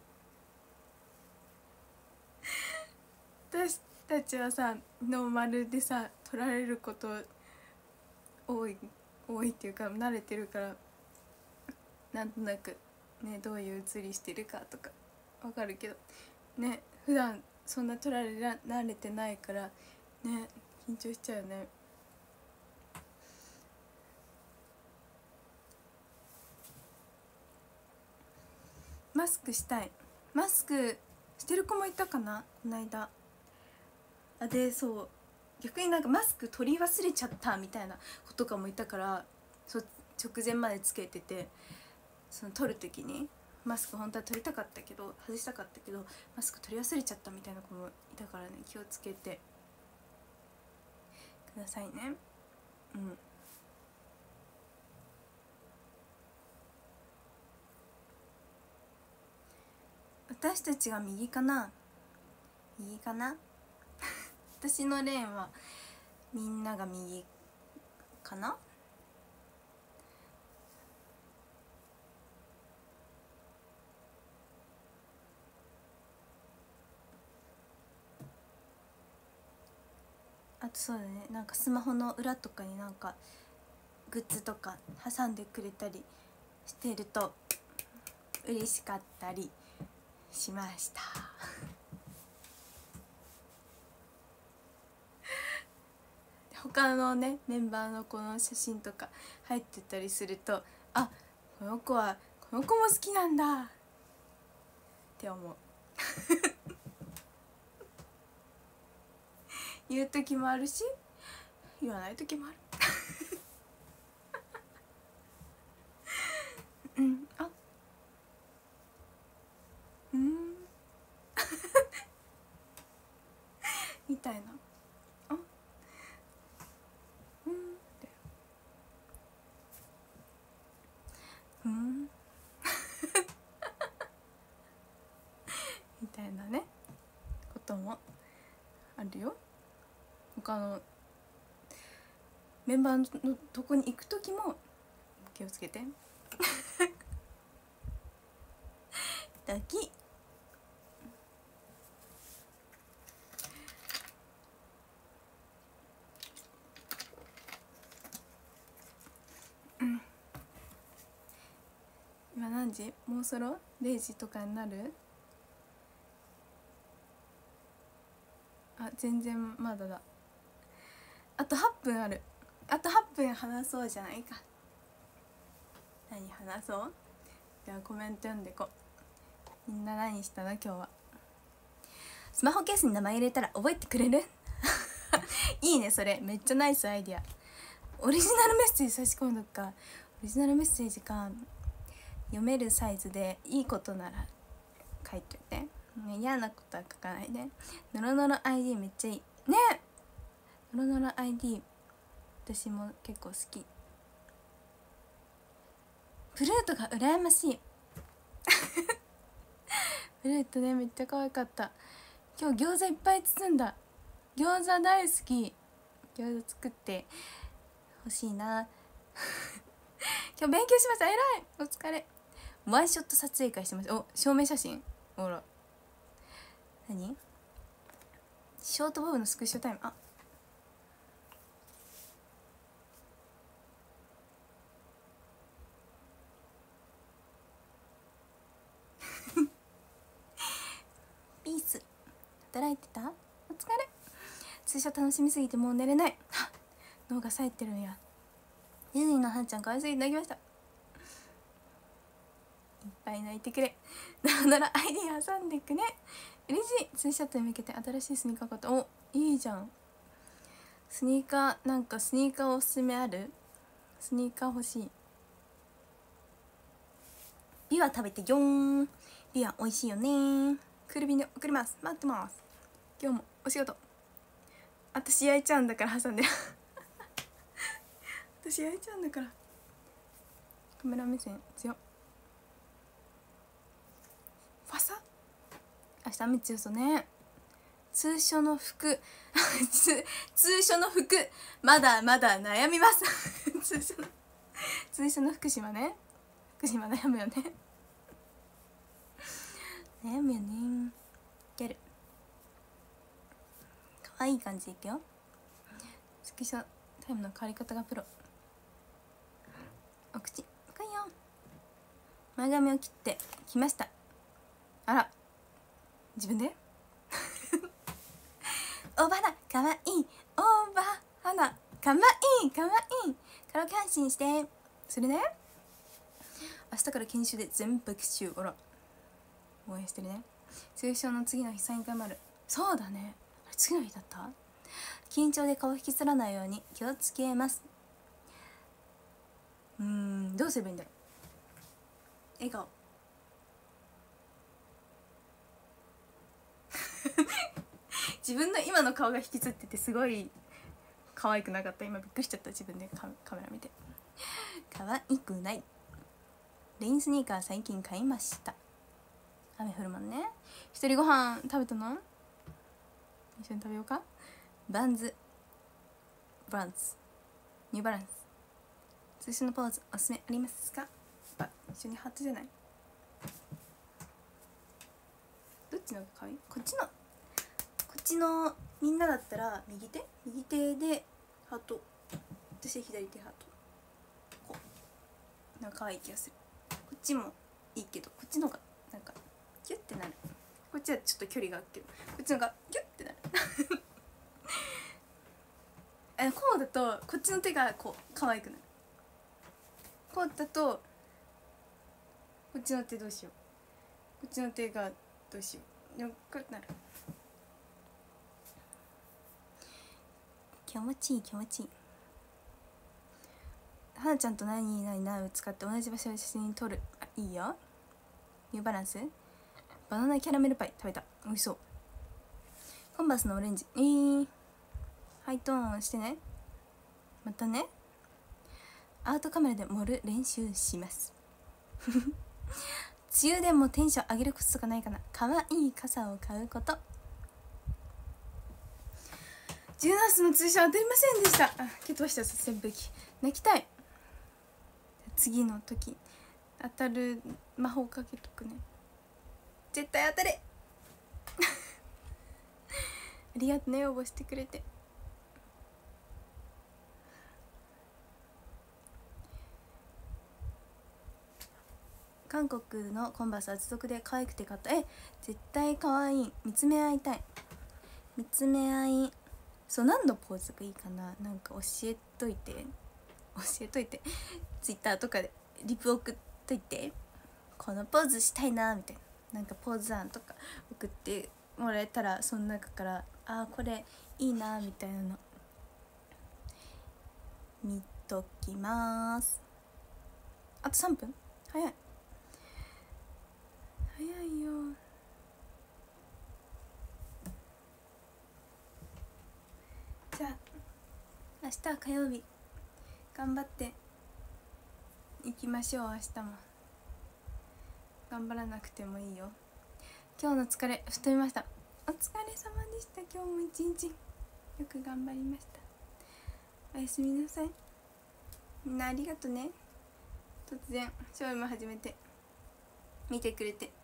私たちはさノーマルでさ撮られること多い多いっていうか慣れてるから、なんとなくねどういう写りしてるかとか分かるけどね、普段そんな撮られら慣れてないからね緊張しちゃうよね。マスクしたい。マスクしてる子もいたかなこの間。あでそう逆になんかマスク取り忘れちゃったみたいな子とかもいたから、そう直前までつけてて、その撮る時にマスク本当は取りたかったけど外したかったけどマスク取り忘れちゃったみたいな子もいたからね、気をつけてくださいね。うん私たちが右かな、右かな私のレーンはみんなが右かな。あとそうだね、なんかスマホの裏とかになんかグッズとか挟んでくれたりしてると嬉しかったりしました他のねメンバーのこの写真とか入ってたりすると、あ、この子はこの子も好きなんだって思う言う時もあるし言わない時もあるうんあうんみたいな、あうんってうんみたいなねこともあるよ。他のメンバーのとこに行く時も気をつけてだき今何時？もうそろれいじとかになる？あ、全然まだだ。あとはっぷんある。あとはっぷん話そうじゃないか。何話そう？じゃあコメント読んでこ。みんな何したの今日は。スマホケースに名前入れたら覚えてくれるいいね、それめっちゃナイスアイディア。オリジナルメッセージ差し込んどくか。オリジナルメッセージか、読めるサイズでいいことなら書いといて、ね、嫌なことは書かないで。ノロノロ アイディー めっちゃいいね。ノロノロ アイディー 私も結構好き。フルートが羨ましいフルートね、めっちゃ可愛かった。今日餃子いっぱい包んだ。餃子大好き。餃子作ってほしいな今日勉強しました。偉い、お疲れ。ワンショット撮影会してました。お、証明写真。ほら、何ショートボブのスクショタイム。あピース働いてた？お疲れ。通所楽しみすぎてもう寝れない。脳が冴えてるんや。ディズニーのはんちゃん可愛すぎて泣きました。いっぱい泣いてくれ。ならアイディア挟んでくね。嬉しい。ツーショットに向けて新しいスニーカー買った。お、いいじゃん。スニーカー、なんかスニーカーおすすめある？スニーカー欲しい。ビワ食べてよーん。ビワ美味しいよね。クール便で送ります。待ってます。今日もお仕事。私焼いちゃうんだから挟んでる私焼いちゃうんだから。カメラ目線強っ。ファサ明日雨強そうね。通所の服通所の服まだまだ悩みます通所の通所の福島ね。福島悩むよね悩むよね。いける。かわいい感じでいくよ。スクショタイムの変わり方がプロ。お口深いよ。前髪を切ってきました。あら、自分でおばらかわいい、おばはなかわいいかわいい、カラオケ配信して。それね、明日から研修で全部復習。ほら応援してるね。通称の次の日サイン会もある。そうだね、あれ次の日だった。緊張で顔引きつらないように気をつけます。うーん、どうすればいいんだろう。笑顔自分の今の顔が引きつっててすごい可愛くなかった。今びっくりしちゃった。自分でカメラ見て可愛くない。レインスニーカー最近買いました。 雨降るもんね。一人ご飯食べたの？一緒に食べようか。バンズバランスニューバランス通称のポーズおすすめありますか？あ、一緒にハートじゃない？どっちのが可愛い？こっちのこっちのみんなだったら右手右手でハート、私は左手ハート、こうなんか可愛い気がする。こっちもいいけどこっちの方がなんかキュッてなる。こっちはちょっと距離があるけどこっちの方がキュッてなるえ、こうだとこっちの手がこう可愛くなる。こうだとこっちの手どうしよう、こっちの手がどうしよう、よくなる。気持ちいい気持ちいい。はなちゃんと何々何を使って同じ場所で写真撮る。あ、いいよ。ニューバランスバナナキャラメルパイ食べた。美味しそう。コンバースのオレンジ。えー、ハイトーンしてね。またね。アートカメラで盛る練習します梅雨でもテンション上げるコツとかないかな。かわいい傘を買うこと。ジュナスの通称当たりませんでした。あ、蹴飛ばした扇風機。泣きたい。次の時当たる魔法かけとくね。絶対当たれありがとね、応募してくれて。韓国のコンバース厚底で可愛くて買った。え、絶対可愛い。見つめ合いたい。見つめ合い。そう、何のポーズがいいかな。なんか教えといて教えといてツイッターとかでリプ送っといて、このポーズしたいなみたいな、なんかポーズ案とか送ってもらえたら、その中からあーこれいいなみたいなの見ときます。あとさんぷん。早い早いよ。じゃあ明日は火曜日頑張っていきましょう。明日も頑張らなくてもいいよ。今日の疲れ吹っ飛びました。お疲れ様でした。今日も一日よく頑張りました。おやすみなさい。みんなありがとね。突然ショーも始めて見てくれて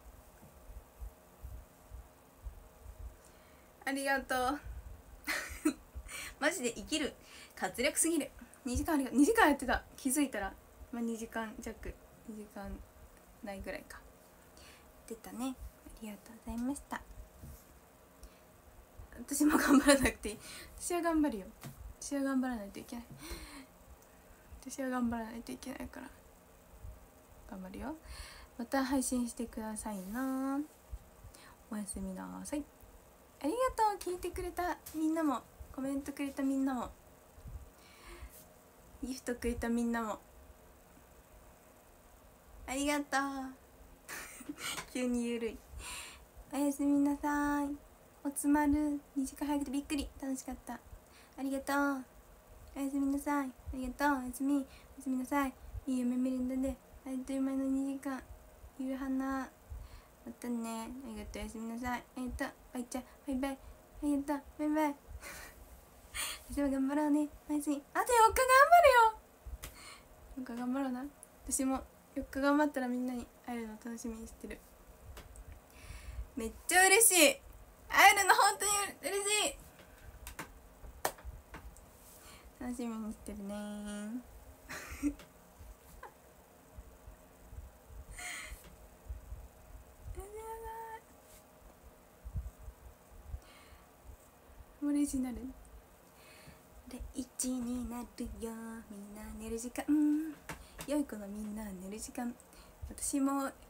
ありがとうマジで生きる活力すぎる。にじかんありがにじかんやってた。気づいたら、まあ、にじかん弱にじかんないぐらいか出たね。ありがとうございました。私も頑張らなくていい。私は頑張るよ。私は頑張らないといけない。私は頑張らないといけないから頑張るよ。また配信してくださいな。おやすみなさい。ありがとう。聞いてくれたみんなも、コメントくれたみんなも、ギフトくれたみんなもありがとう急にゆるい。おやすみなさい。おつまるにじかん早くてびっくり。楽しかった。ありがとう。おやすみなさい。ありがとう。おやすみ。おやすみなさい。いい夢見るんだね。あっという間のにじかん。ゆるはな。またね。ありがとう。おやすみなさい。ありがとう。バイチャ。バイバイ。ありがとう。バイバイ。私も頑張ろうね。おやすみ。あとよっか頑張るよ。よっか頑張ろうな。私もよっか頑張ったらみんなに会えるの楽しみにしてる。めっちゃ嬉しい。会えるの本当に嬉しい。楽しみにしてるねオリジナルでいちになるよ。みんな寝る時間。良い子のみんな寝る時間。私も